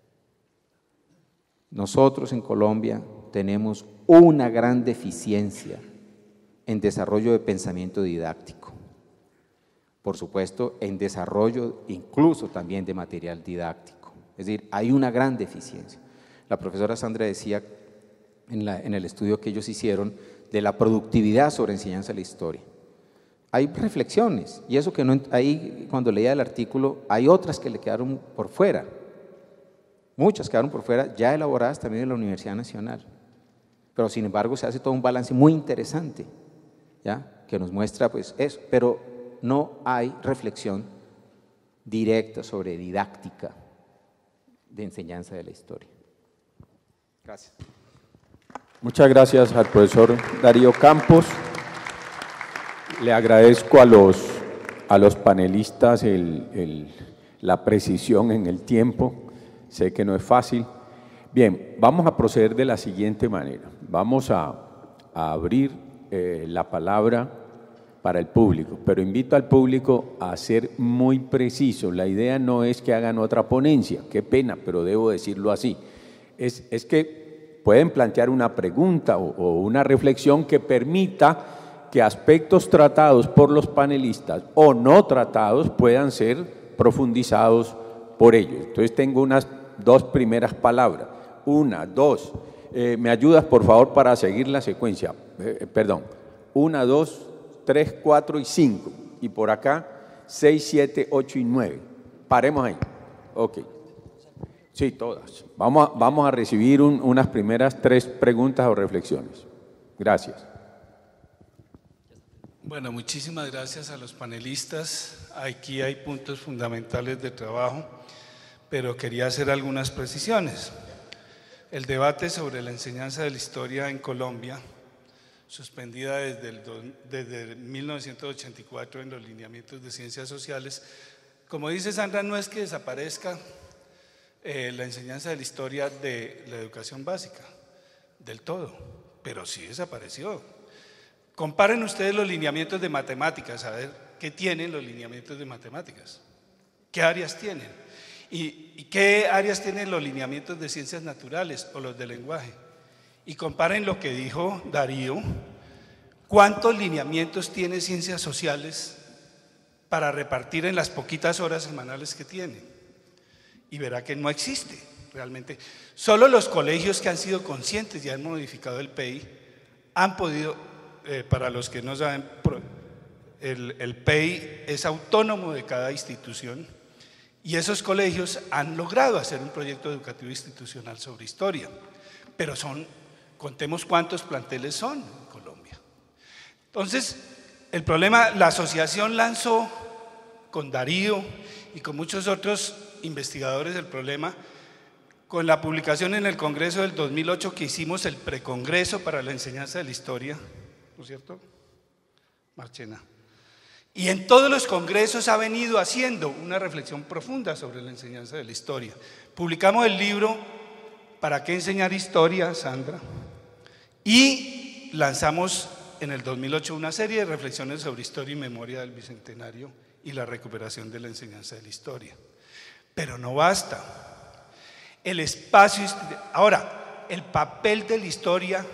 Nosotros en Colombia tenemos una gran deficiencia en desarrollo de pensamiento didáctico. Por supuesto, en desarrollo incluso también de material didáctico. Es decir, hay una gran deficiencia. La profesora Sandra decía en el estudio que ellos hicieron de la productividad sobre enseñanza de la historia. Hay reflexiones, y eso que no, ahí cuando leía el artículo, hay otras que le quedaron por fuera, muchas quedaron por fuera, ya elaboradas también en la Universidad Nacional, pero sin embargo se hace todo un balance muy interesante, ¿ya?, que nos muestra pues eso, pero no hay reflexión directa sobre didáctica de enseñanza de la historia. Gracias. Muchas gracias al profesor Darío Campos. Le agradezco a los panelistas la precisión en el tiempo. Sé que no es fácil. Bien, vamos a proceder de la siguiente manera. Vamos a abrir la palabra para el público, pero invito al público a ser muy preciso. La idea no es que hagan otra ponencia, qué pena, pero debo decirlo así. Es que pueden plantear una pregunta o una reflexión que permita que aspectos tratados por los panelistas o no tratados puedan ser profundizados por ellos. Entonces tengo unas 2 primeras palabras. 1, 2. ¿Me ayudas, por favor, para seguir la secuencia? 1, 2, 3, 4 y 5. Y por acá 6, 7, 8 y 9. Paremos ahí. Ok. Sí, todas. Vamos a recibir unas primeras 3 preguntas o reflexiones. Gracias. Bueno, muchísimas gracias a los panelistas. Aquí hay puntos fundamentales de trabajo, pero quería hacer algunas precisiones. El debate sobre la enseñanza de la historia en Colombia, suspendida desde 1984 en los lineamientos de ciencias sociales, como dice Sandra, no es que desaparezca la enseñanza de la historia de la educación básica, del todo, pero sí desapareció. Comparen ustedes los lineamientos de matemáticas, a ver qué tienen los lineamientos de matemáticas, qué áreas tienen y qué áreas tienen los lineamientos de ciencias naturales o los de lenguaje. Y comparen lo que dijo Darío, cuántos lineamientos tiene ciencias sociales para repartir en las poquitas horas semanales que tiene. Y verá que no existe realmente. Solo los colegios que han sido conscientes y han modificado el PEI han podido, para los que no saben, el PEI es autónomo de cada institución y esos colegios han logrado hacer un proyecto educativo institucional sobre historia, pero contemos cuántos planteles son en Colombia. Entonces, el problema, la asociación lanzó con Darío y con muchos otros investigadores el problema con la publicación en el Congreso del 2008 que hicimos el precongreso para la enseñanza de la historia, ¿no es cierto, Marchena? Y en todos los congresos ha venido haciendo una reflexión profunda sobre la enseñanza de la historia. Publicamos el libro ¿Para qué enseñar historia, Sandra? Y lanzamos en el 2008 una serie de reflexiones sobre historia y memoria del Bicentenario y la recuperación de la enseñanza de la historia. Pero no basta. El espacio, ahora, el papel de la historia,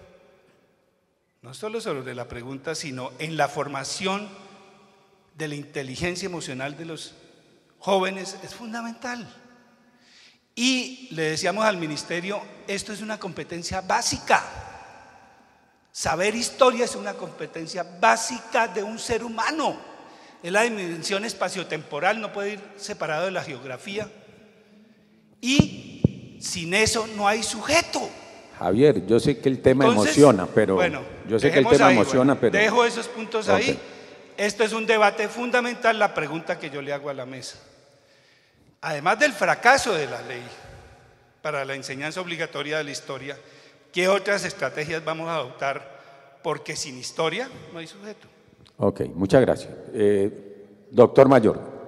no solo sobre la pregunta, sino en la formación de la inteligencia emocional de los jóvenes es fundamental. Y le decíamos al ministerio, esto es una competencia básica. Saber historia es una competencia básica de un ser humano. Es la dimensión espaciotemporal, no puede ir separado de la geografía. Y sin eso no hay sujeto. Javier, yo sé que el tema emociona, pero bueno, yo sé que el tema emociona, pero dejo esos puntos ahí. Esto es un debate fundamental, la pregunta que yo le hago a la mesa. Además del fracaso de la ley para la enseñanza obligatoria de la historia, ¿qué otras estrategias vamos a adoptar? Porque sin historia no hay sujeto. Ok, muchas gracias. Doctor Mayor.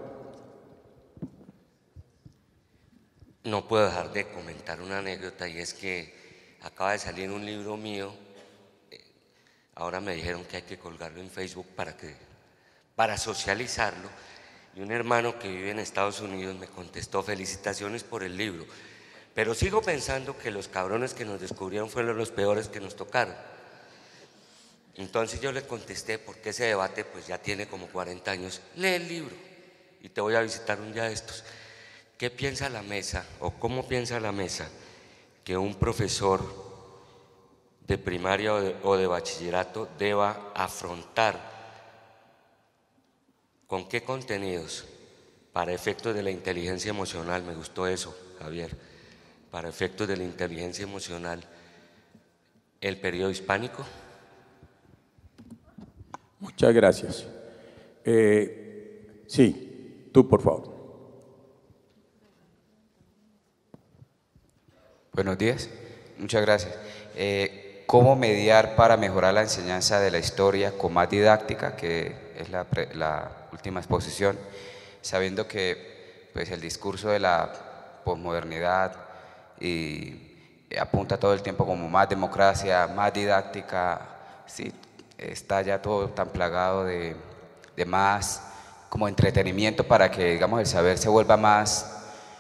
No puedo dejar de comentar una anécdota y es que acaba de salir un libro mío, ahora me dijeron que hay que colgarlo en Facebook para socializarlo, y un hermano que vive en Estados Unidos me contestó: felicitaciones por el libro, pero sigo pensando que los cabrones que nos descubrieron fueron los peores que nos tocaron. Entonces yo le contesté, porque ese debate pues ya tiene como 40 años, lee el libro y te voy a visitar un día de estos. ¿Qué piensa la mesa o cómo piensa la mesa que un profesor de primaria o de bachillerato deba afrontar? ¿Con qué contenidos? Para efectos de la inteligencia emocional, me gustó eso, Javier, para efectos de la inteligencia emocional, el periodo hispánico. Muchas gracias. Sí, tú por favor. Buenos días, muchas gracias. ¿Cómo mediar para mejorar la enseñanza de la historia con más didáctica, que es la última exposición, sabiendo que pues, el discurso de la posmodernidad apunta todo el tiempo como más democracia, más didáctica, ¿sí? Está ya todo tan plagado de más como entretenimiento para que, digamos, el saber se vuelva más...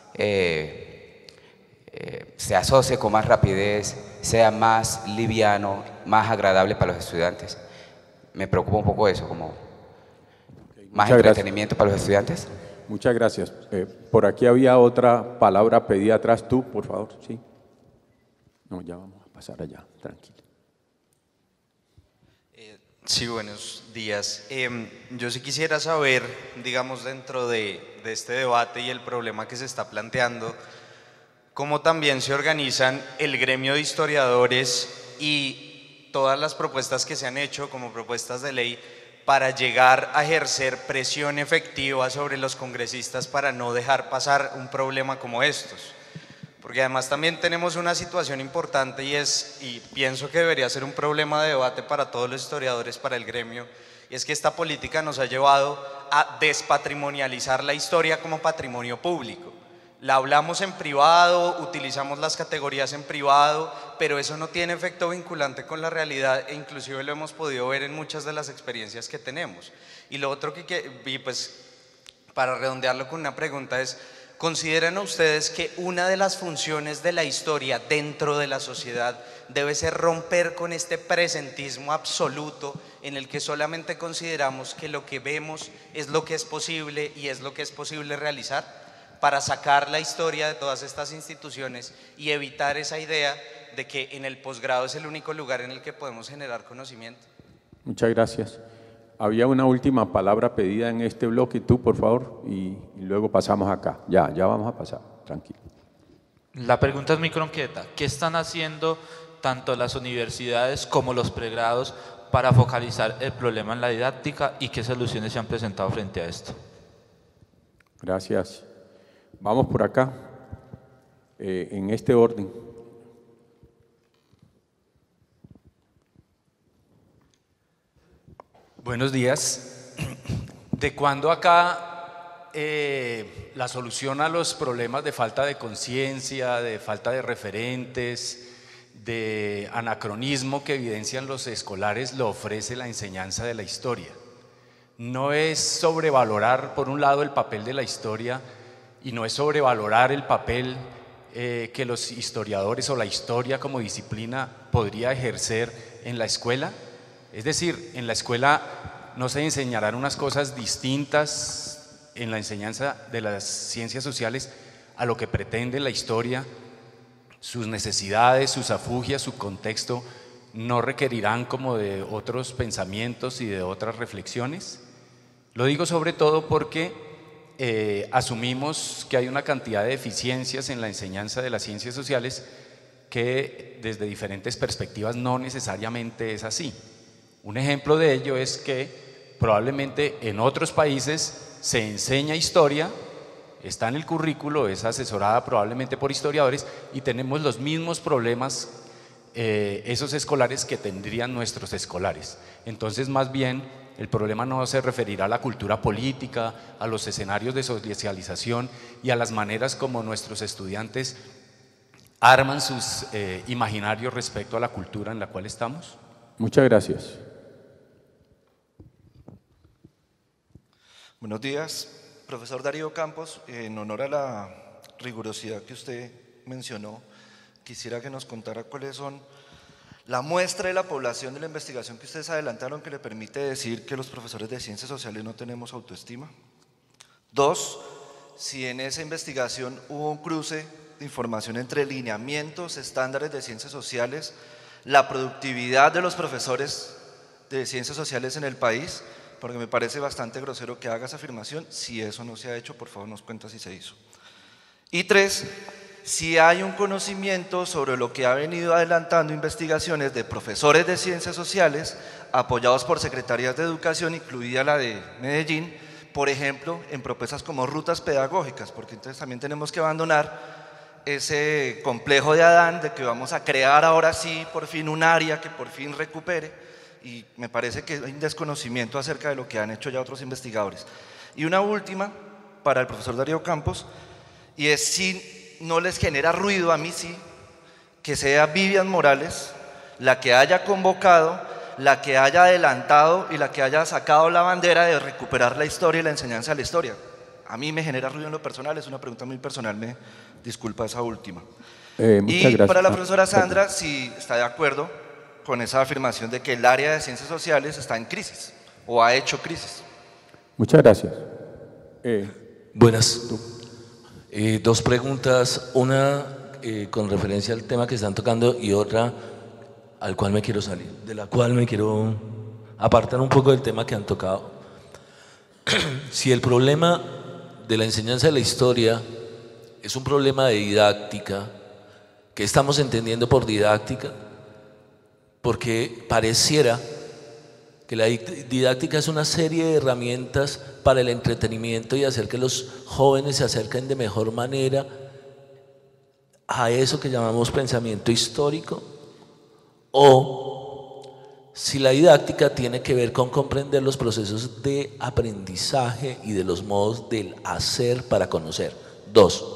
se asocie con más rapidez, sea más liviano, más agradable para los estudiantes. Me preocupa un poco eso, como más entretenimiento para los estudiantes. Muchas gracias. Por aquí había otra palabra pedida atrás. Tú, por favor, sí. No, ya vamos a pasar allá, tranquilo. Sí, buenos días. Yo sí quisiera saber, digamos, dentro de este debate y el problema que se está planteando, cómo también se organizan el gremio de historiadores y todas las propuestas que se han hecho como propuestas de ley para llegar a ejercer presión efectiva sobre los congresistas para no dejar pasar un problema como estos. Porque además también tenemos una situación importante y pienso que debería ser un problema de debate para todos los historiadores, para el gremio, y es que esta política nos ha llevado a despatrimonializar la historia como patrimonio público. La hablamos en privado, utilizamos las categorías en privado, pero eso no tiene efecto vinculante con la realidad e inclusive lo hemos podido ver en muchas de las experiencias que tenemos. Y lo otro pues para redondearlo con una pregunta es, ¿consideran ustedes que una de las funciones de la historia dentro de la sociedad debe ser romper con este presentismo absoluto en el que solamente consideramos que lo que vemos es lo que es posible y es lo que es posible realizar, para sacar la historia de todas estas instituciones y evitar esa idea de que en el posgrado es el único lugar en el que podemos generar conocimiento? Muchas gracias. Había una última palabra pedida en este bloque, tú por favor, y luego pasamos acá. Ya vamos a pasar, tranquilo. La pregunta es muy concreta. ¿Qué están haciendo tanto las universidades como los pregrados para focalizar el problema en la didáctica y qué soluciones se han presentado frente a esto? Gracias. Vamos por acá, en este orden. Buenos días. ¿De cuándo acá la solución a los problemas de falta de conciencia, de falta de referentes, de anacronismo que evidencian los escolares lo ofrece la enseñanza de la historia? No es sobrevalorar, por un lado, el papel de la historia y no es sobrevalorar el papel que los historiadores o la historia como disciplina podría ejercer en la escuela. Es decir, en la escuela no se enseñarán unas cosas distintas en la enseñanza de las ciencias sociales a lo que pretende la historia. Sus necesidades, sus afugias, su contexto no requerirán como de otros pensamientos y de otras reflexiones. Lo digo sobre todo porque asumimos que hay una cantidad de deficiencias en la enseñanza de las ciencias sociales que desde diferentes perspectivas no necesariamente es así. Un ejemplo de ello es que probablemente en otros países se enseña historia, está en el currículo, es asesorada probablemente por historiadores y tenemos los mismos problemas esos escolares que tendrían nuestros escolares. Entonces, más bien, el problema no se referirá a la cultura política, a los escenarios de socialización y a las maneras como nuestros estudiantes arman sus imaginarios respecto a la cultura en la cual estamos. Muchas gracias. Buenos días, profesor Darío Campos. En honor a la rigurosidad que usted mencionó, quisiera que nos contara cuáles son la muestra de la población de la investigación que ustedes adelantaron que le permite decir que los profesores de ciencias sociales no tenemos autoestima. 2, si en esa investigación hubo un cruce de información entre lineamientos, estándares de ciencias sociales, la productividad de los profesores de ciencias sociales en el país, porque me parece bastante grosero que haga esa afirmación. Si eso no se ha hecho, por favor nos cuenta si se hizo. Y 3, si hay un conocimiento sobre lo que ha venido adelantando investigaciones de profesores de ciencias sociales apoyados por secretarías de educación, incluida la de Medellín, por ejemplo, en propuestas como rutas pedagógicas, porque entonces también tenemos que abandonar ese complejo de Adán de que vamos a crear ahora sí por fin un área que por fin recupere, y me parece que hay un desconocimiento acerca de lo que han hecho ya otros investigadores. Y una última para el profesor Darío Campos, y es si no les genera ruido, a mí sí, que sea Vivian Morales la que haya convocado, la que haya adelantado y la que haya sacado la bandera de recuperar la historia y la enseñanza de la historia. A mí me genera ruido en lo personal, es una pregunta muy personal, me disculpa esa última. Y gracias. Para la profesora Sandra, si está de acuerdo con esa afirmación de que el área de ciencias sociales está en crisis o ha hecho crisis. Muchas gracias. Buenas. Dos preguntas, una con referencia al tema que están tocando y otra al cual me quiero salir, de la cual me quiero apartar un poco del tema que han tocado. Si el problema de la enseñanza de la historia es un problema de didáctica, ¿qué estamos entendiendo por didáctica? Porque pareciera que la didáctica es una serie de herramientas para el entretenimiento y hacer que los jóvenes se acerquen de mejor manera a eso que llamamos pensamiento histórico, o si la didáctica tiene que ver con comprender los procesos de aprendizaje y de los modos del hacer para conocer. 2.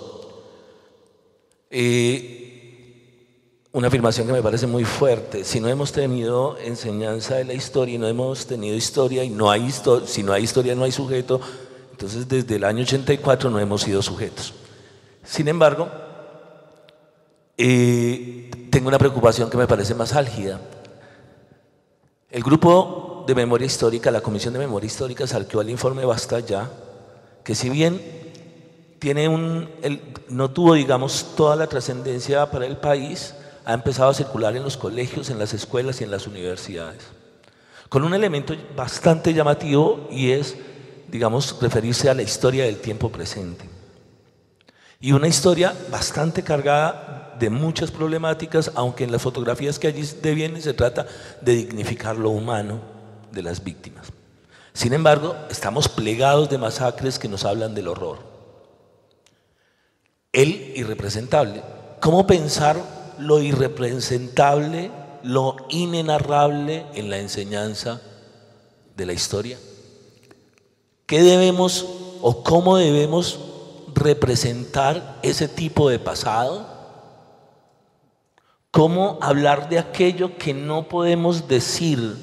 Una afirmación que me parece muy fuerte: si no hemos tenido enseñanza de la historia y no hemos tenido historia y no hay si no hay historia no hay sujeto, entonces desde el año 84 no hemos sido sujetos. Sin embargo, tengo una preocupación que me parece más álgida. El grupo de memoria histórica, la Comisión de Memoria Histórica, sacó el informe Basta Ya, que si bien no tuvo, digamos, toda la trascendencia para el país, ha empezado a circular en los colegios, en las escuelas y en las universidades, con un elemento bastante llamativo, y es, digamos, referirse a la historia del tiempo presente. Y una historia bastante cargada de muchas problemáticas, aunque en las fotografías que allí vienen se trata de dignificar lo humano de las víctimas. Sin embargo, estamos plegados de masacres que nos hablan del horror. El irrepresentable. ¿Cómo pensar lo irrepresentable, lo inenarrable en la enseñanza de la historia? ¿Qué debemos o cómo debemos representar ese tipo de pasado? ¿Cómo hablar de aquello que no podemos decir?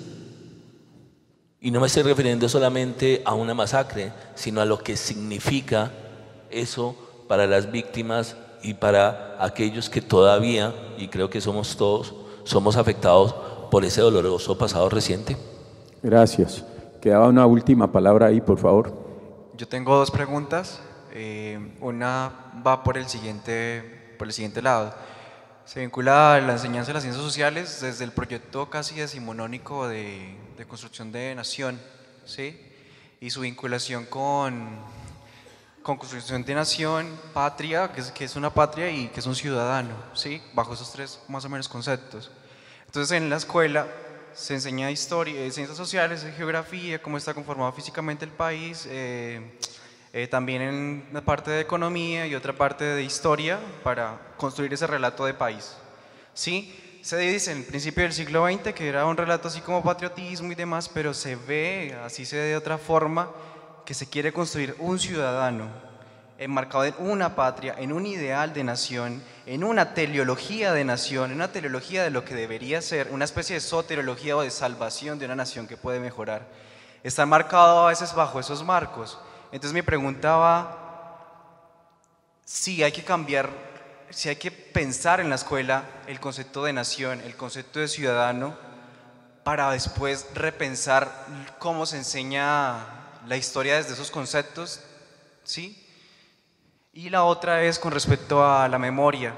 Y no me estoy refiriendo solamente a una masacre, sino a lo que significa eso para las víctimas y para aquellos que todavía, y creo que somos todos, somos afectados por ese doloroso pasado reciente. Gracias. Quedaba una última palabra ahí, por favor. Yo tengo dos preguntas. Una va por el siguiente lado. Se vincula a la enseñanza de las ciencias sociales desde el proyecto casi decimonónico de construcción de nación, ¿sí? Y su vinculación con construcción de nación, patria, que es una patria y que es un ciudadano, ¿sí? Bajo esos tres más o menos conceptos. Entonces en la escuela se enseña historia, ciencias sociales, geografía, cómo está conformado físicamente el país, también en una parte de economía y otra parte de historia para construir ese relato de país. ¿Sí? Se dice en el principio del siglo XX que era un relato así como patriotismo y demás, pero se ve, así se ve de otra forma, que se quiere construir un ciudadano enmarcado en una patria, en un ideal de nación, en una teleología de nación, en una teleología de lo que debería ser, una especie de soteriología o de salvación de una nación que puede mejorar. Está marcado a veces bajo esos marcos. Entonces mi pregunta va, si hay que cambiar, si hay que pensar en la escuela el concepto de nación, el concepto de ciudadano, para después repensar cómo se enseña la historia desde esos conceptos, ¿sí? Y la otra es con respecto a la memoria.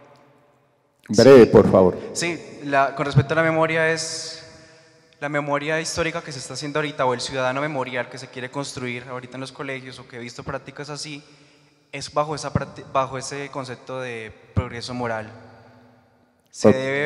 Breve, por favor. Sí, con respecto a la memoria es la memoria histórica que se está haciendo ahorita, o el ciudadano memorial que se quiere construir ahorita en los colegios, o que he visto prácticas así, es bajo ese concepto de progreso moral. Se debe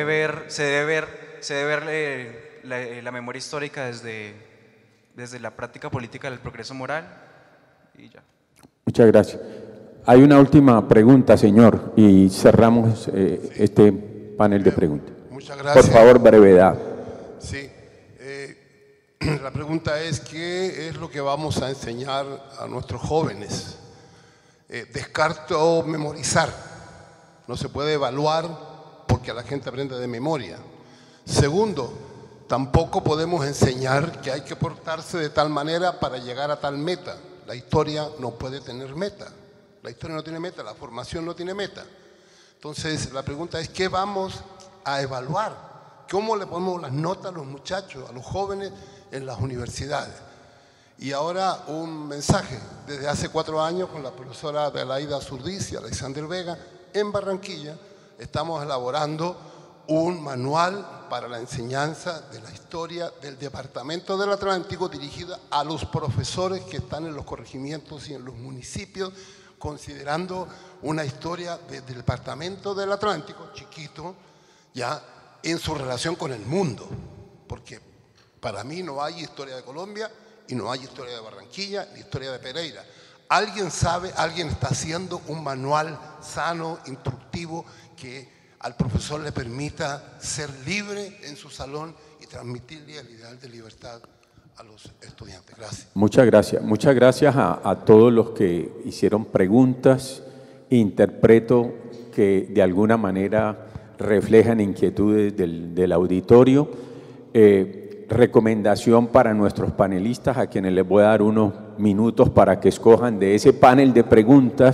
ver la memoria histórica desde la práctica política del progreso moral y ya. Muchas gracias. Hay una última pregunta, señor, y cerramos este panel de preguntas. Muchas gracias. Por favor, brevedad. Sí. La pregunta es, ¿qué es lo que vamos a enseñar a nuestros jóvenes? Descarto memorizar. No se puede evaluar porque la gente aprende de memoria. Segundo, tampoco podemos enseñar que hay que portarse de tal manera para llegar a tal meta. La historia no puede tener meta. La historia no tiene meta, la formación no tiene meta. Entonces, la pregunta es, ¿qué vamos a evaluar? ¿Cómo le ponemos las notas a los muchachos, a los jóvenes en las universidades? Y ahora un mensaje. Desde hace 4 años, con la profesora Adelaida Zurdiz y Alexander Vega, en Barranquilla, estamos elaborando un manual para la enseñanza de la historia del Departamento del Atlántico, dirigida a los profesores que están en los corregimientos y en los municipios, considerando una historia del Departamento del Atlántico, chiquito, ya en su relación con el mundo. Porque para mí no hay historia de Colombia y no hay historia de Barranquilla ni historia de Pereira. Alguien sabe, alguien está haciendo un manual sano, instructivo, que al profesor le permita ser libre en su salón y transmitirle el ideal de libertad a los estudiantes. Gracias. Muchas gracias. Muchas gracias a todos los que hicieron preguntas. Interpreto que de alguna manera reflejan inquietudes del auditorio. Recomendación para nuestros panelistas, a quienes les voy a dar unos minutos para que escojan de ese panel de preguntas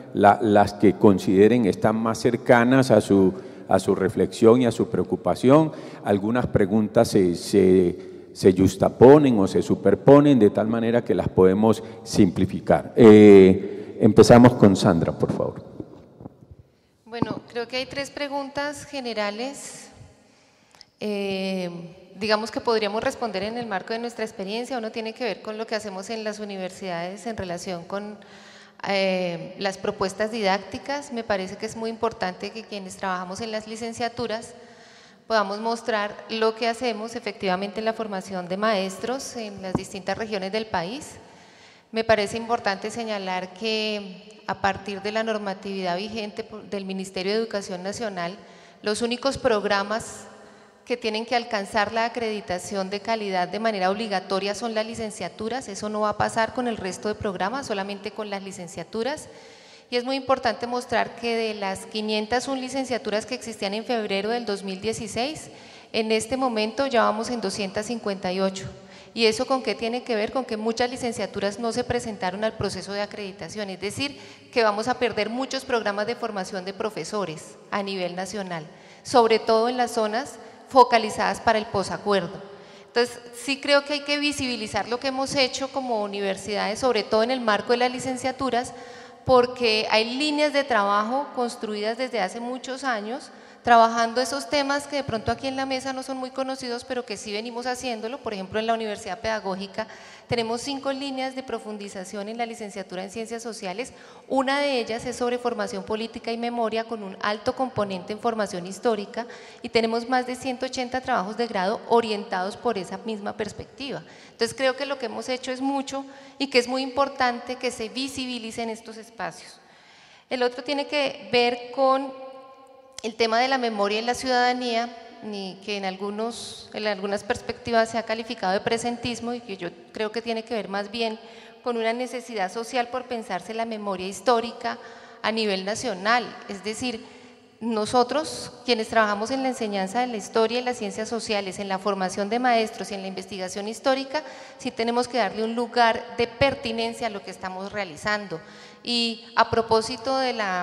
las que consideren están más cercanas a su reflexión y a su preocupación. Algunas preguntas se yuxtaponen o se superponen de tal manera que las podemos simplificar. Empezamos con Sandra, por favor. Bueno, creo que hay 3 preguntas generales, digamos que podríamos responder en el marco de nuestra experiencia. Uno tiene que ver con lo que hacemos en las universidades en relación con las propuestas didácticas. Me parece que es muy importante que quienes trabajamos en las licenciaturas podamos mostrar lo que hacemos efectivamente en la formación de maestros en las distintas regiones del país. Me parece importante señalar que a partir de la normatividad vigente del Ministerio de Educación Nacional, los únicos programas que tienen que alcanzar la acreditación de calidad de manera obligatoria son las licenciaturas. Eso no va a pasar con el resto de programas, solamente con las licenciaturas. Y es muy importante mostrar que de las 501 licenciaturas que existían en febrero del 2016, en este momento ya vamos en 258. ¿Y eso con qué tiene que ver? Con que muchas licenciaturas no se presentaron al proceso de acreditación, es decir, que vamos a perder muchos programas de formación de profesores a nivel nacional, sobre todo en las zonas focalizadas para el posacuerdo. Entonces, sí creo que hay que visibilizar lo que hemos hecho como universidades, sobre todo en el marco de las licenciaturas, porque hay líneas de trabajo construidas desde hace muchos años, trabajando esos temas que de pronto aquí en la mesa no son muy conocidos, pero que sí venimos haciéndolo. Por ejemplo, en la Universidad Pedagógica tenemos 5 líneas de profundización en la licenciatura en Ciencias Sociales. Una de ellas es sobre formación política y memoria, con un alto componente en formación histórica, y tenemos más de 180 trabajos de grado orientados por esa misma perspectiva. Entonces creo que lo que hemos hecho es mucho y que es muy importante que se visibilicen estos espacios. El otro tiene que ver con el tema de la memoria en la ciudadanía, que en algunas perspectivas se ha calificado de presentismo, y que yo creo que tiene que ver más bien con una necesidad social por pensarse la memoria histórica a nivel nacional. Es decir, nosotros quienes trabajamos en la enseñanza de la historia y las ciencias sociales, en la formación de maestros y en la investigación histórica, sí tenemos que darle un lugar de pertinencia a lo que estamos realizando. Y a propósito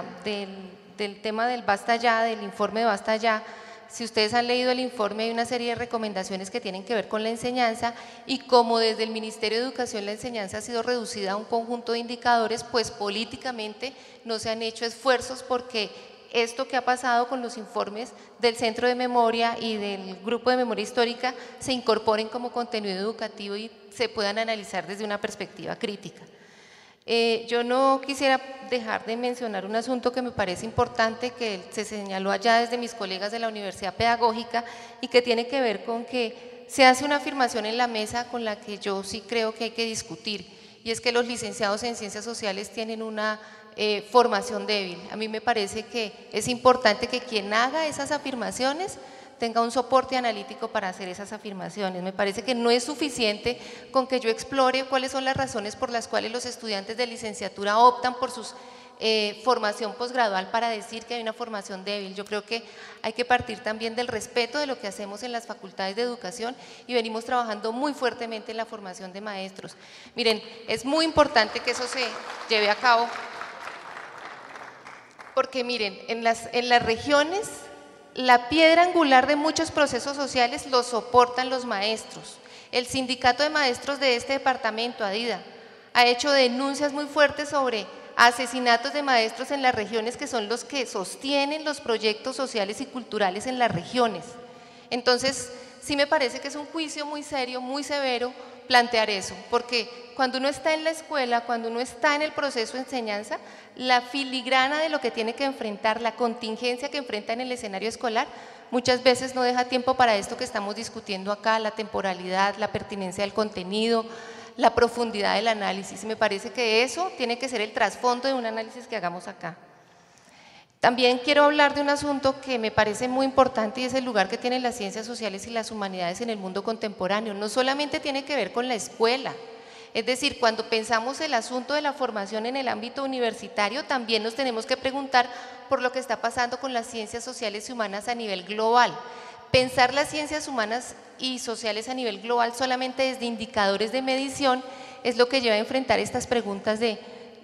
del tema del Basta Ya, del informe de Basta Ya, si ustedes han leído el informe, hay una serie de recomendaciones que tienen que ver con la enseñanza, y como desde el Ministerio de Educación la enseñanza ha sido reducida a un conjunto de indicadores, pues políticamente no se han hecho esfuerzos porque esto que ha pasado con los informes del Centro de Memoria y del Grupo de Memoria Histórica se incorporen como contenido educativo y se puedan analizar desde una perspectiva crítica. Yo no quisiera dejar de mencionar un asunto que me parece importante, que se señaló allá desde mis colegas de la Universidad Pedagógica, y que tiene que ver con que se hace una afirmación en la mesa con la que yo sí creo que hay que discutir, y es que los licenciados en Ciencias Sociales tienen una formación débil. A mí me parece que es importante que quien haga esas afirmaciones tenga un soporte analítico para hacer esas afirmaciones. Me parece que no es suficiente con que yo explore cuáles son las razones por las cuales los estudiantes de licenciatura optan por su formación posgradual para decir que hay una formación débil. Yo creo que hay que partir también del respeto de lo que hacemos en las facultades de educación, y venimos trabajando muy fuertemente en la formación de maestros. Miren, es muy importante que eso se lleve a cabo, porque miren, en las regiones la piedra angular de muchos procesos sociales lo soportan los maestros. El sindicato de maestros de este departamento, ADIDA, ha hecho denuncias muy fuertes sobre asesinatos de maestros en las regiones, que son los que sostienen los proyectos sociales y culturales en las regiones. Entonces, sí me parece que es un juicio muy serio, muy severo plantear eso, porque cuando uno está en la escuela, cuando uno está en el proceso de enseñanza, la filigrana de lo que tiene que enfrentar, la contingencia que enfrenta en el escenario escolar, muchas veces no deja tiempo para esto que estamos discutiendo acá, la temporalidad, la pertinencia del contenido, la profundidad del análisis. Me parece que eso tiene que ser el trasfondo de un análisis que hagamos acá. También quiero hablar de un asunto que me parece muy importante, y es el lugar que tienen las ciencias sociales y las humanidades en el mundo contemporáneo. No solamente tiene que ver con la escuela, es decir, cuando pensamos el asunto de la formación en el ámbito universitario, también nos tenemos que preguntar por lo que está pasando con las ciencias sociales y humanas a nivel global. Pensar las ciencias humanas y sociales a nivel global solamente desde indicadores de medición es lo que lleva a enfrentar estas preguntas de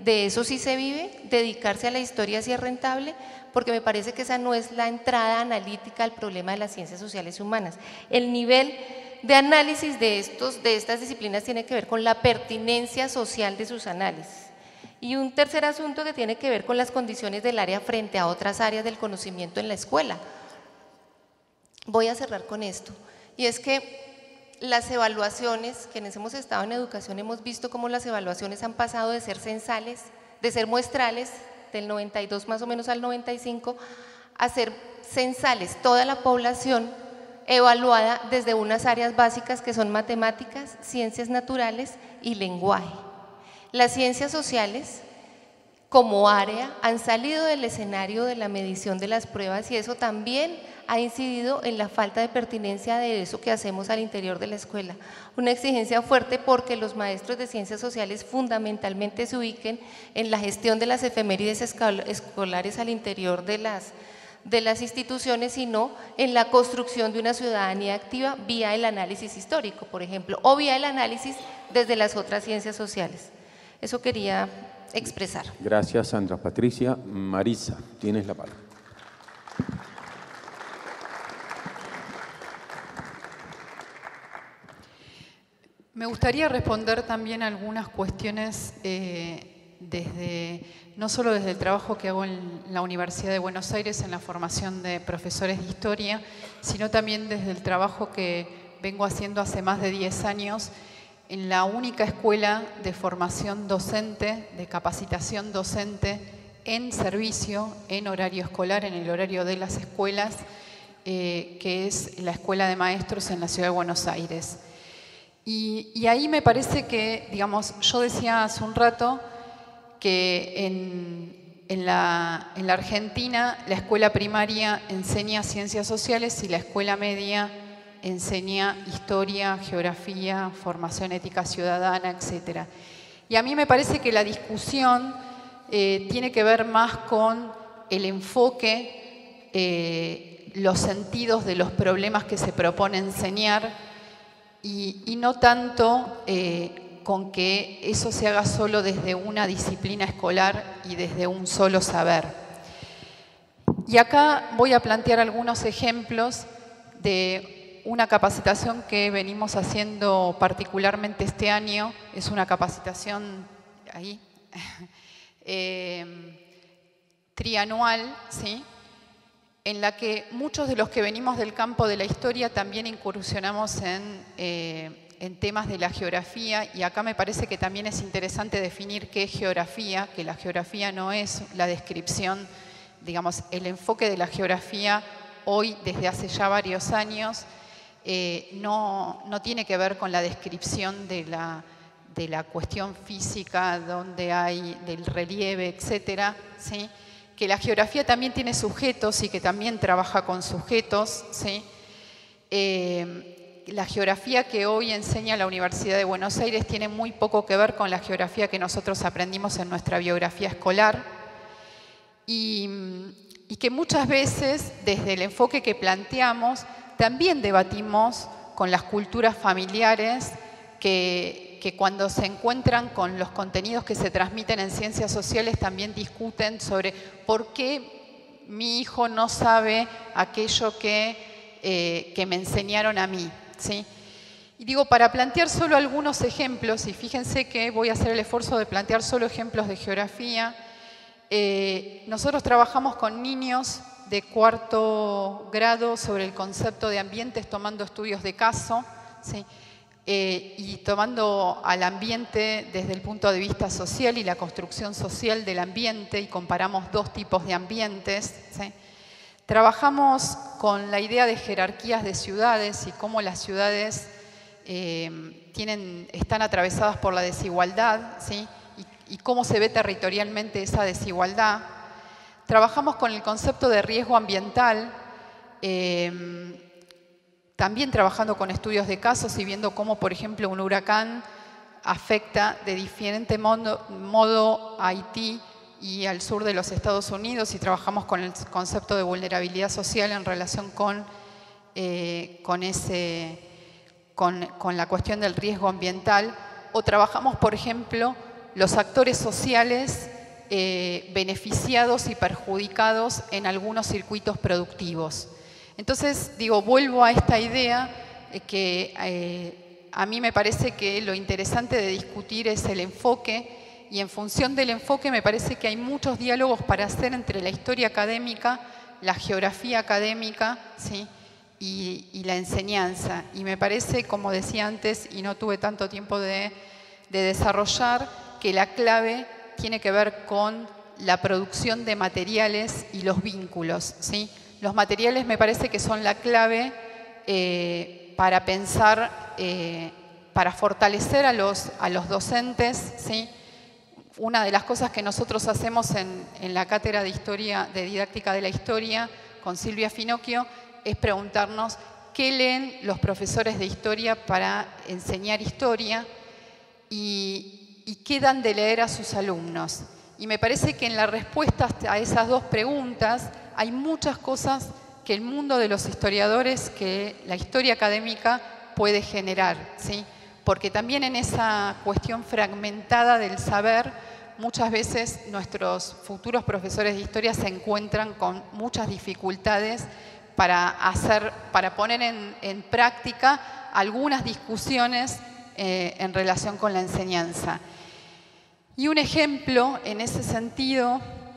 de eso sí se vive, dedicarse a la historia sí es rentable, porque me parece que esa no es la entrada analítica al problema de las ciencias sociales y humanas. El nivel de análisis de estas disciplinas tiene que ver con la pertinencia social de sus análisis. Y un tercer asunto que tiene que ver con las condiciones del área frente a otras áreas del conocimiento en la escuela. Voy a cerrar con esto, y es que las evaluaciones, quienes hemos estado en educación hemos visto cómo las evaluaciones han pasado de ser censales, de ser muestrales, del 92 más o menos al 95, a ser censales, toda la población evaluada desde unas áreas básicas que son matemáticas, ciencias naturales y lenguaje. Las ciencias sociales como área han salido del escenario de la medición de las pruebas, y eso también ha incidido en la falta de pertinencia de eso que hacemos al interior de la escuela. Una exigencia fuerte porque los maestros de ciencias sociales fundamentalmente se ubiquen en la gestión de las efemérides escolares al interior de las instituciones, sino en la construcción de una ciudadanía activa vía el análisis histórico, por ejemplo, o vía el análisis desde las otras ciencias sociales. Eso quería expresar. Gracias, Sandra Patricia. Marisa, tienes la palabra. Me gustaría responder también a algunas cuestiones no solo desde el trabajo que hago en la Universidad de Buenos Aires en la formación de profesores de historia, sino también desde el trabajo que vengo haciendo hace más de 10 años en la única escuela de formación docente, de capacitación docente en servicio, en horario escolar, en el horario de las escuelas, que es la Escuela de Maestros en la Ciudad de Buenos Aires. Y ahí me parece que, digamos, yo decía hace un rato que en la Argentina la escuela primaria enseña ciencias sociales y la escuela media enseña historia, geografía, formación ética ciudadana, etc. Y a mí me parece que la discusión tiene que ver más con el enfoque, los sentidos de los problemas que se propone enseñar, y no tanto con que eso se haga solo desde una disciplina escolar y desde un solo saber. Y acá voy a plantear algunos ejemplos de una capacitación que venimos haciendo particularmente este año. Es una capacitación ahí, trianual, ¿sí?, en la que muchos de los que venimos del campo de la historia también incursionamos en temas de la geografía, y acá me parece que también es interesante definir qué es geografía, que la geografía no es la descripción, digamos, el enfoque de la geografía hoy, desde hace ya varios años, no tiene que ver con la descripción de la cuestión física, donde hay del relieve, etcétera, ¿sí?, que la geografía también tiene sujetos y que también trabaja con sujetos, ¿sí? La geografía que hoy enseña la Universidad de Buenos Aires tiene muy poco que ver con la geografía que nosotros aprendimos en nuestra biografía escolar, y que muchas veces desde el enfoque que planteamos también debatimos con las culturas familiares que cuando se encuentran con los contenidos que se transmiten en ciencias sociales también discuten sobre por qué mi hijo no sabe aquello que me enseñaron a mí, ¿sí? Y digo, para plantear solo algunos ejemplos, y fíjense que voy a hacer el esfuerzo de plantear solo ejemplos de geografía, nosotros trabajamos con niños de 4º grado sobre el concepto de ambientes, tomando estudios de caso, ¿sí?, y tomando al ambiente desde el punto de vista social y la construcción social del ambiente, y comparamos dos tipos de ambientes, ¿sí? Trabajamos con la idea de jerarquías de ciudades y cómo las ciudades están atravesadas por la desigualdad, ¿sí?, y cómo se ve territorialmente esa desigualdad. Trabajamos con el concepto de riesgo ambiental, también trabajando con estudios de casos y viendo cómo, por ejemplo, un huracán afecta de diferente modo a Haití y al sur de los Estados Unidos, y trabajamos con el concepto de vulnerabilidad social en relación con la cuestión del riesgo ambiental. O trabajamos, por ejemplo, los actores sociales beneficiados y perjudicados en algunos circuitos productivos. Entonces, digo, vuelvo a esta idea que a mí me parece que lo interesante de discutir es el enfoque, y en función del enfoque me parece que hay muchos diálogos para hacer entre la historia académica, la geografía académica, ¿sí?, y la enseñanza. Y me parece, como decía antes, y no tuve tanto tiempo de desarrollar, que la clave tiene que ver con la producción de materiales y los vínculos, ¿sí? Los materiales me parece que son la clave para pensar, para fortalecer a los docentes, ¿sí? Una de las cosas que nosotros hacemos en la cátedra de historia, de didáctica de la historia, con Silvia Finocchio, es preguntarnos qué leen los profesores de historia para enseñar historia y qué dan de leer a sus alumnos. Y me parece que en la respuesta a esas dos preguntas hay muchas cosas que el mundo de los historiadores, que la historia académica puede generar, ¿sí? Porque también en esa cuestión fragmentada del saber, muchas veces nuestros futuros profesores de historia se encuentran con muchas dificultades para poner en práctica algunas discusiones en relación con la enseñanza. Y un ejemplo en ese sentido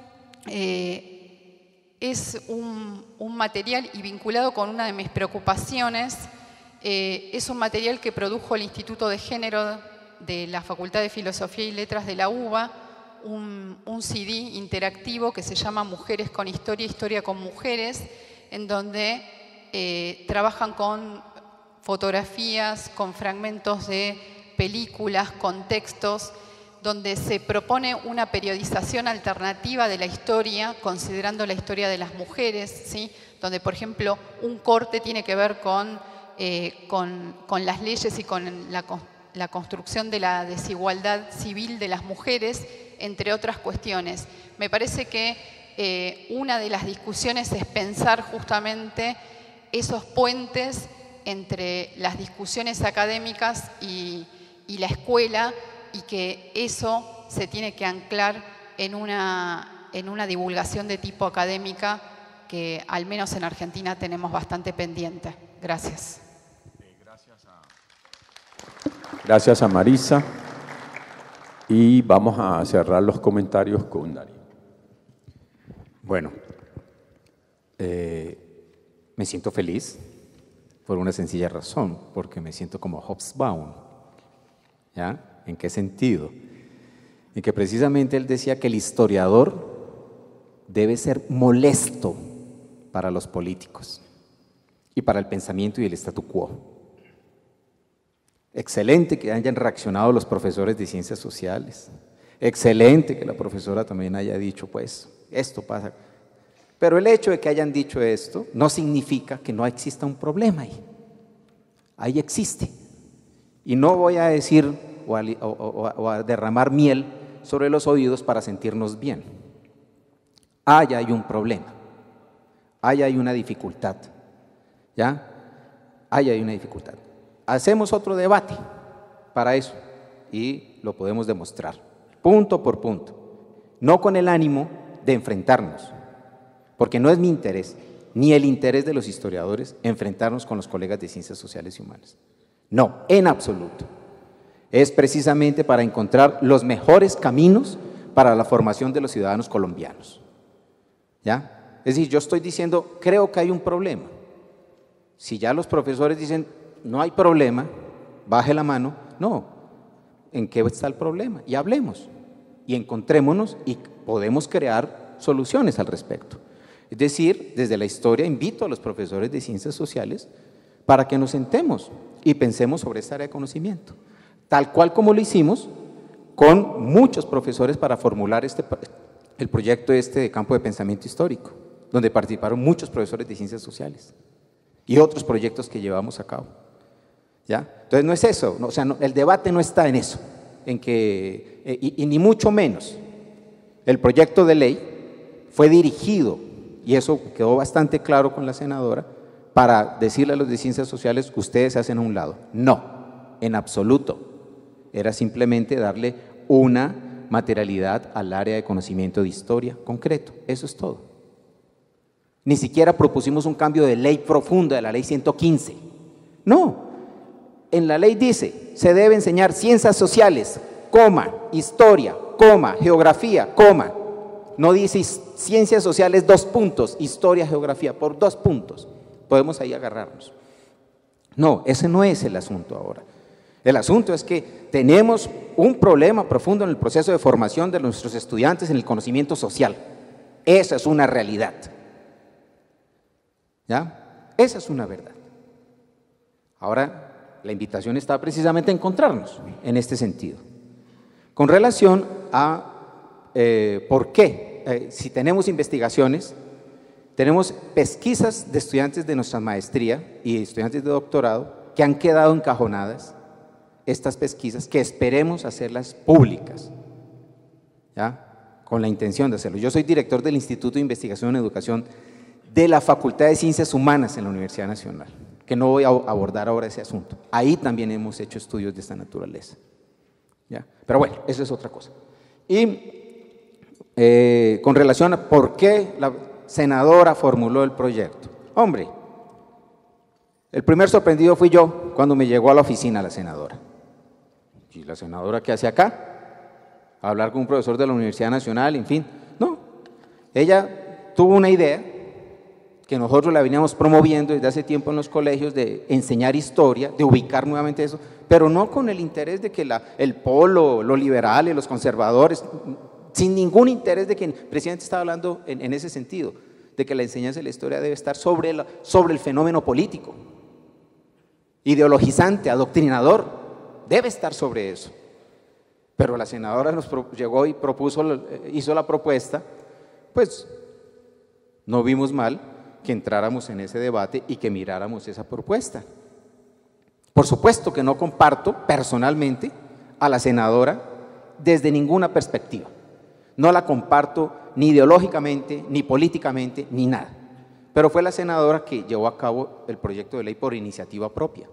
es un material, y vinculado con una de mis preocupaciones, es un material que produjo el Instituto de Género de la Facultad de Filosofía y Letras de la UBA, un CD interactivo que se llama Mujeres con Historia, Historia con Mujeres, en donde trabajan con fotografías, con fragmentos de películas, con textos, donde se propone una periodización alternativa de la historia, considerando la historia de las mujeres, ¿sí? Donde, por ejemplo, un corte tiene que ver con las leyes y con la construcción de la desigualdad civil de las mujeres, entre otras cuestiones. Me parece que una de las discusiones es pensar justamente esos puentes entre las discusiones académicas y la escuela, y que eso se tiene que anclar en una divulgación de tipo académica que al menos en Argentina tenemos bastante pendiente. Gracias. Gracias a Marisa. Y vamos a cerrar los comentarios con Darío. Bueno, me siento feliz por una sencilla razón, porque me siento como Hobsbawm. ¿Ya? ¿En qué sentido? En que precisamente él decía que el historiador debe ser molesto para los políticos y para el pensamiento y el statu quo. Excelente que hayan reaccionado los profesores de ciencias sociales. Excelente que la profesora también haya dicho, pues, esto pasa. Pero el hecho de que hayan dicho esto no significa que no exista un problema ahí. Ahí existe. Y no voy a decir o a derramar miel sobre los oídos para sentirnos bien. Ahí hay un problema. Ahí hay una dificultad. ¿Ya? Ahí hay una dificultad. Hacemos otro debate para eso y lo podemos demostrar, punto por punto, no con el ánimo de enfrentarnos, porque no es mi interés, ni el interés de los historiadores, enfrentarnos con los colegas de ciencias sociales y humanas. No, en absoluto. Es precisamente para encontrar los mejores caminos para la formación de los ciudadanos colombianos. ¿Ya? Es decir, yo estoy diciendo, creo que hay un problema. Si ya los profesores dicen, no hay problema, baje la mano, no. ¿En qué está el problema? Y hablemos, y encontrémonos y podemos crear soluciones al respecto. Es decir, desde la historia invito a los profesores de ciencias sociales para que nos sentemos y pensemos sobre esta área de conocimiento, tal cual como lo hicimos con muchos profesores para formular el proyecto de campo de pensamiento histórico, donde participaron muchos profesores de ciencias sociales y otros proyectos que llevamos a cabo. ¿Ya? Entonces no es eso, no, o sea, no, el debate no está en eso, en que, y ni mucho menos. El proyecto de ley fue dirigido, y eso quedó bastante claro con la senadora, para decirle a los de ciencias sociales, ustedes se hacen a un lado. No, en absoluto. Era simplemente darle una materialidad al área de conocimiento de historia concreto. Eso es todo. Ni siquiera propusimos un cambio de ley profunda de la ley 115. No, en la ley dice, se debe enseñar ciencias sociales, coma, historia, coma, geografía, coma. No dice ciencias sociales, 2 puntos, historia, geografía, por 2 puntos. Podemos ahí agarrarnos. No, ese no es el asunto ahora. El asunto es que tenemos un problema profundo en el proceso de formación de nuestros estudiantes en el conocimiento social. Esa es una realidad. ¿Ya? Esa es una verdad. Ahora, la invitación está precisamente a encontrarnos en este sentido. Con relación a por qué, si tenemos investigaciones, tenemos pesquisas de estudiantes de nuestra maestría y estudiantes de doctorado que han quedado encajonadas, estas pesquisas, que esperemos hacerlas públicas, ¿ya? Con la intención de hacerlo. Yo soy director del Instituto de Investigación en Educación de la Facultad de Ciencias Humanas en la Universidad Nacional, que no voy a abordar ahora ese asunto. Ahí también hemos hecho estudios de esta naturaleza, ¿ya? Pero bueno, eso es otra cosa. Y con relación a por qué la senadora formuló el proyecto. Hombre, el primer sorprendido fui yo cuando me llegó a la oficina la senadora. ¿Y la senadora qué hace acá? A hablar con un profesor de la Universidad Nacional, en fin. No, ella tuvo una idea que nosotros la veníamos promoviendo desde hace tiempo en los colegios, de enseñar historia, de ubicar nuevamente eso, pero no con el interés de que el polo, los liberales, los conservadores, sin ningún interés de que el presidente estaba hablando en ese sentido, de que la enseñanza de la historia debe estar sobre el fenómeno político, ideologizante, adoctrinador, debe estar sobre eso. Pero la senadora nos llegó y hizo la propuesta, pues no vimos mal que entráramos en ese debate y que miráramos esa propuesta. Por supuesto que no comparto personalmente a la senadora desde ninguna perspectiva. No la comparto ni ideológicamente, ni políticamente, ni nada. Pero fue la senadora que llevó a cabo el proyecto de ley por iniciativa propia.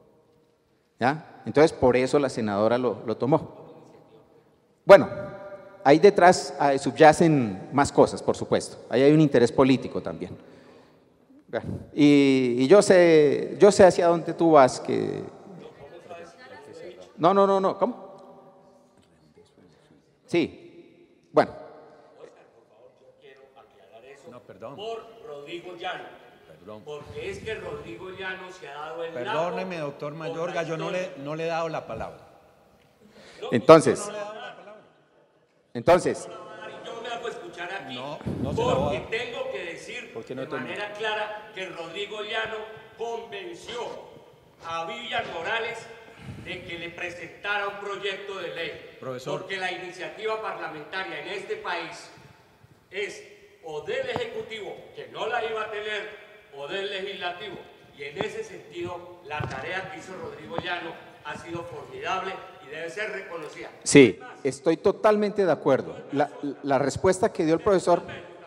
¿Ya? Entonces, por eso la senadora lo tomó. Bueno, ahí detrás subyacen más cosas, por supuesto. Ahí hay un interés político también. Y yo sé hacia dónde tú vas. No, ¿cómo? Sí. Bueno. Oscar, por favor, yo quiero aclarar eso por Rodrigo Llano. Porque es que Rodrigo Llano se ha dado el lado. Perdóneme, doctor Mayorga, yo no le he dado la palabra. Entonces. Yo me hago escuchar aquí porque tengo que decir de manera clara que Rodrigo Llano convenció a Vivian Morales de que le presentara un proyecto de ley. Profesor. Porque la iniciativa parlamentaria en este país es o del Ejecutivo, que no la iba a tener, o del Legislativo. Y en ese sentido, la tarea que hizo Rodrigo Llano ha sido formidable y debe ser reconocida. Sí, estoy totalmente de acuerdo. La respuesta que dio el profesor,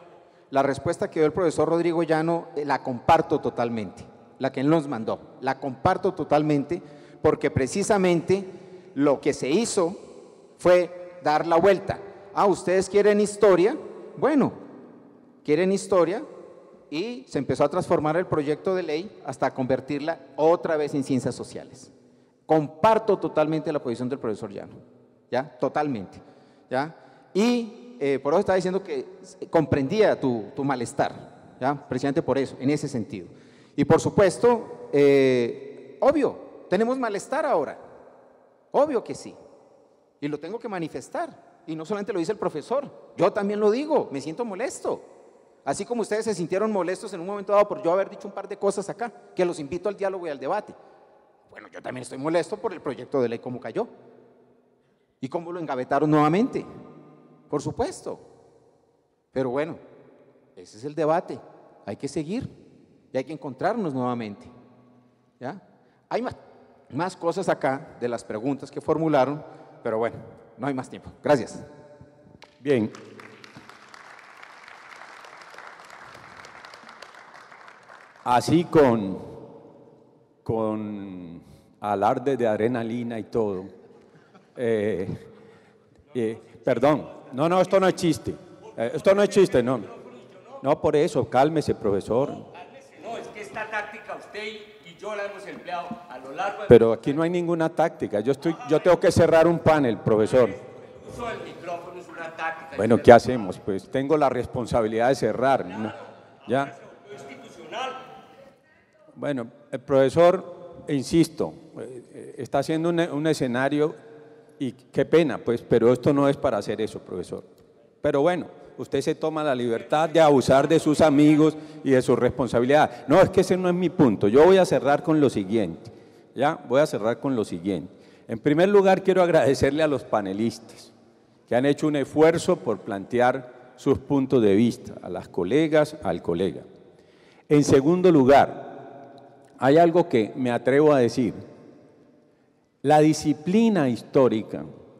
Rodrigo Llano, la comparto totalmente. La que él nos mandó, la comparto totalmente, porque precisamente lo que se hizo fue dar la vuelta. ¿Ustedes quieren historia? Bueno, quieren historia, y se empezó a transformar el proyecto de ley hasta convertirla otra vez en ciencias sociales. Comparto totalmente la posición del profesor Llano, ¿ya? Totalmente, ¿ya? Y por eso estaba diciendo que comprendía tu malestar, ¿ya? Precisamente por eso, en ese sentido. Y por supuesto, obvio, tenemos malestar ahora, obvio que sí, y lo tengo que manifestar, y no solamente lo dice el profesor, yo también lo digo, me siento molesto, así como ustedes se sintieron molestos en un momento dado por yo haber dicho un par de cosas acá, que los invito al diálogo y al debate. Bueno, yo también estoy molesto por el proyecto de ley cómo cayó, y cómo lo engavetaron nuevamente, por supuesto, pero bueno, ese es el debate, hay que seguir, y hay que encontrarnos nuevamente, ¿ya? Hay más cosas acá de las preguntas que formularon, pero bueno, no hay más tiempo. Gracias. Bien. Así con alarde de adrenalina y todo, Perdón, no, esto no es chiste. Esto no es chiste, no. No, por eso, cálmese, profesor. No, es que esta táctica usted y yo la hemos empleado a lo largo de... Pero aquí no hay ninguna táctica. Yo tengo que cerrar un panel, profesor. El uso del micrófono es una táctica. Bueno, ¿qué hacemos? Pues tengo la responsabilidad de cerrar, ¿no? ¿Ya? Bueno, el profesor, insisto, está haciendo un escenario y qué pena, pues, pero esto no es para hacer eso, profesor. Pero bueno, usted se toma la libertad de abusar de sus amigos y de su responsabilidad. No, es que ese no es mi punto. Yo voy a cerrar con lo siguiente, ¿ya? Voy a cerrar con lo siguiente. En primer lugar, quiero agradecerle a los panelistas que han hecho un esfuerzo por plantear sus puntos de vista, a las colegas, al colega. En segundo lugar, hay algo que me atrevo a decir. La disciplina histórica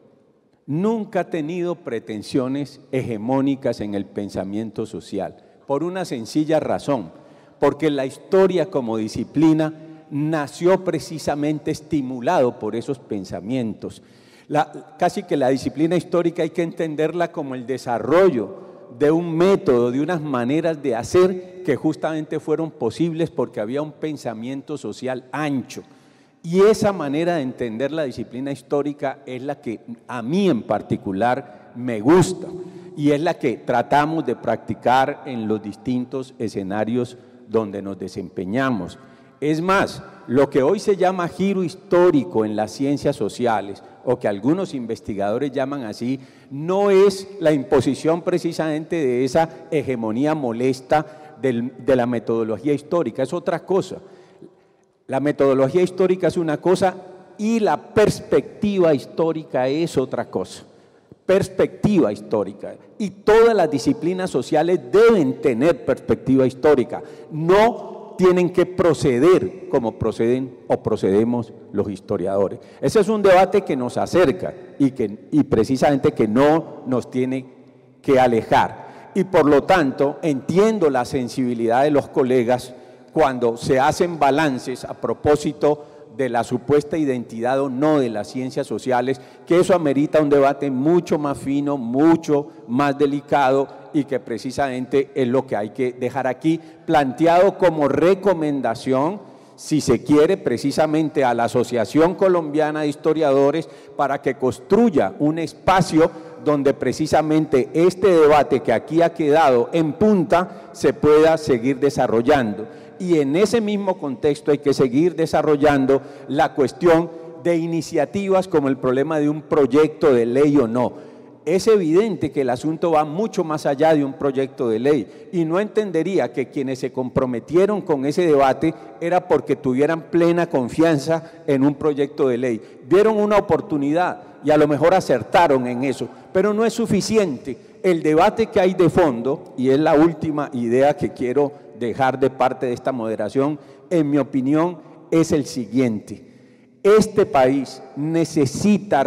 nunca ha tenido pretensiones hegemónicas en el pensamiento social, por una sencilla razón, porque la historia como disciplina nació precisamente estimulado por esos pensamientos. Casi que la disciplina histórica hay que entenderla como el desarrollo de un método, de unas maneras de hacer que justamente fueron posibles porque había un pensamiento social ancho. Y esa manera de entender la disciplina histórica es la que a mí en particular me gusta y es la que tratamos de practicar en los distintos escenarios donde nos desempeñamos. Es más, lo que hoy se llama giro histórico en las ciencias sociales, o que algunos investigadores llaman así, no es la imposición precisamente de esa hegemonía molesta de la metodología histórica, es otra cosa. La metodología histórica es una cosa y la perspectiva histórica es otra cosa. Perspectiva histórica. Y todas las disciplinas sociales deben tener perspectiva histórica. No tienen que proceder como proceden o procedemos los historiadores. Ese es un debate que nos acerca y precisamente que no nos tiene que alejar. Y por lo tanto, entiendo la sensibilidad de los colegas cuando se hacen balances a propósito de la supuesta identidad o no de las ciencias sociales, que eso amerita un debate mucho más fino, mucho más delicado y que precisamente es lo que hay que dejar aquí planteado como recomendación, si se quiere, precisamente a la Asociación Colombiana de Historiadores para que construya un espacio donde precisamente este debate que aquí ha quedado en punta se pueda seguir desarrollando. Y en ese mismo contexto hay que seguir desarrollando la cuestión de iniciativas como el problema de un proyecto de ley o no. Es evidente que el asunto va mucho más allá de un proyecto de ley y no entendería que quienes se comprometieron con ese debate era porque tuvieran plena confianza en un proyecto de ley. Vieron una oportunidad y a lo mejor acertaron en eso, pero no es suficiente. El debate que hay de fondo, y es la última idea que quiero dejar de parte de esta moderación, en mi opinión, es el siguiente. Este país necesita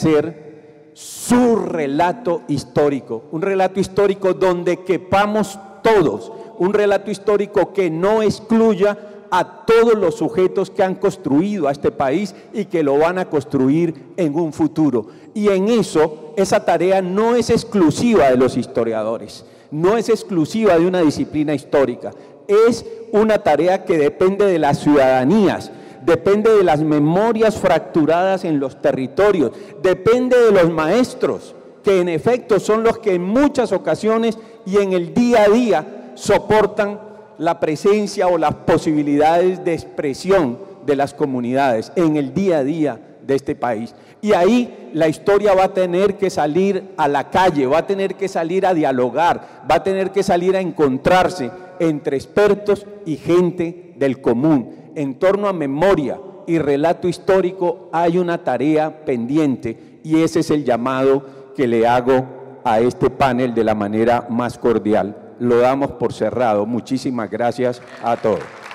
rehacer su relato histórico, un relato histórico donde quepamos todos, un relato histórico que no excluya a todos los sujetos que han construido a este país y que lo van a construir en un futuro. Y en eso, esa tarea no es exclusiva de los historiadores, no es exclusiva de una disciplina histórica, es una tarea que depende de las ciudadanías, depende de las memorias fracturadas en los territorios, depende de los maestros, que en efecto son los que en muchas ocasiones y en el día a día soportan la presencia o las posibilidades de expresión de las comunidades en el día a día de este país. Y ahí la historia va a tener que salir a la calle, va a tener que salir a dialogar, va a tener que salir a encontrarse entre expertos y gente del común. En torno a memoria y relato histórico hay una tarea pendiente y ese es el llamado que le hago a este panel de la manera más cordial. Lo damos por cerrado. Muchísimas gracias a todos.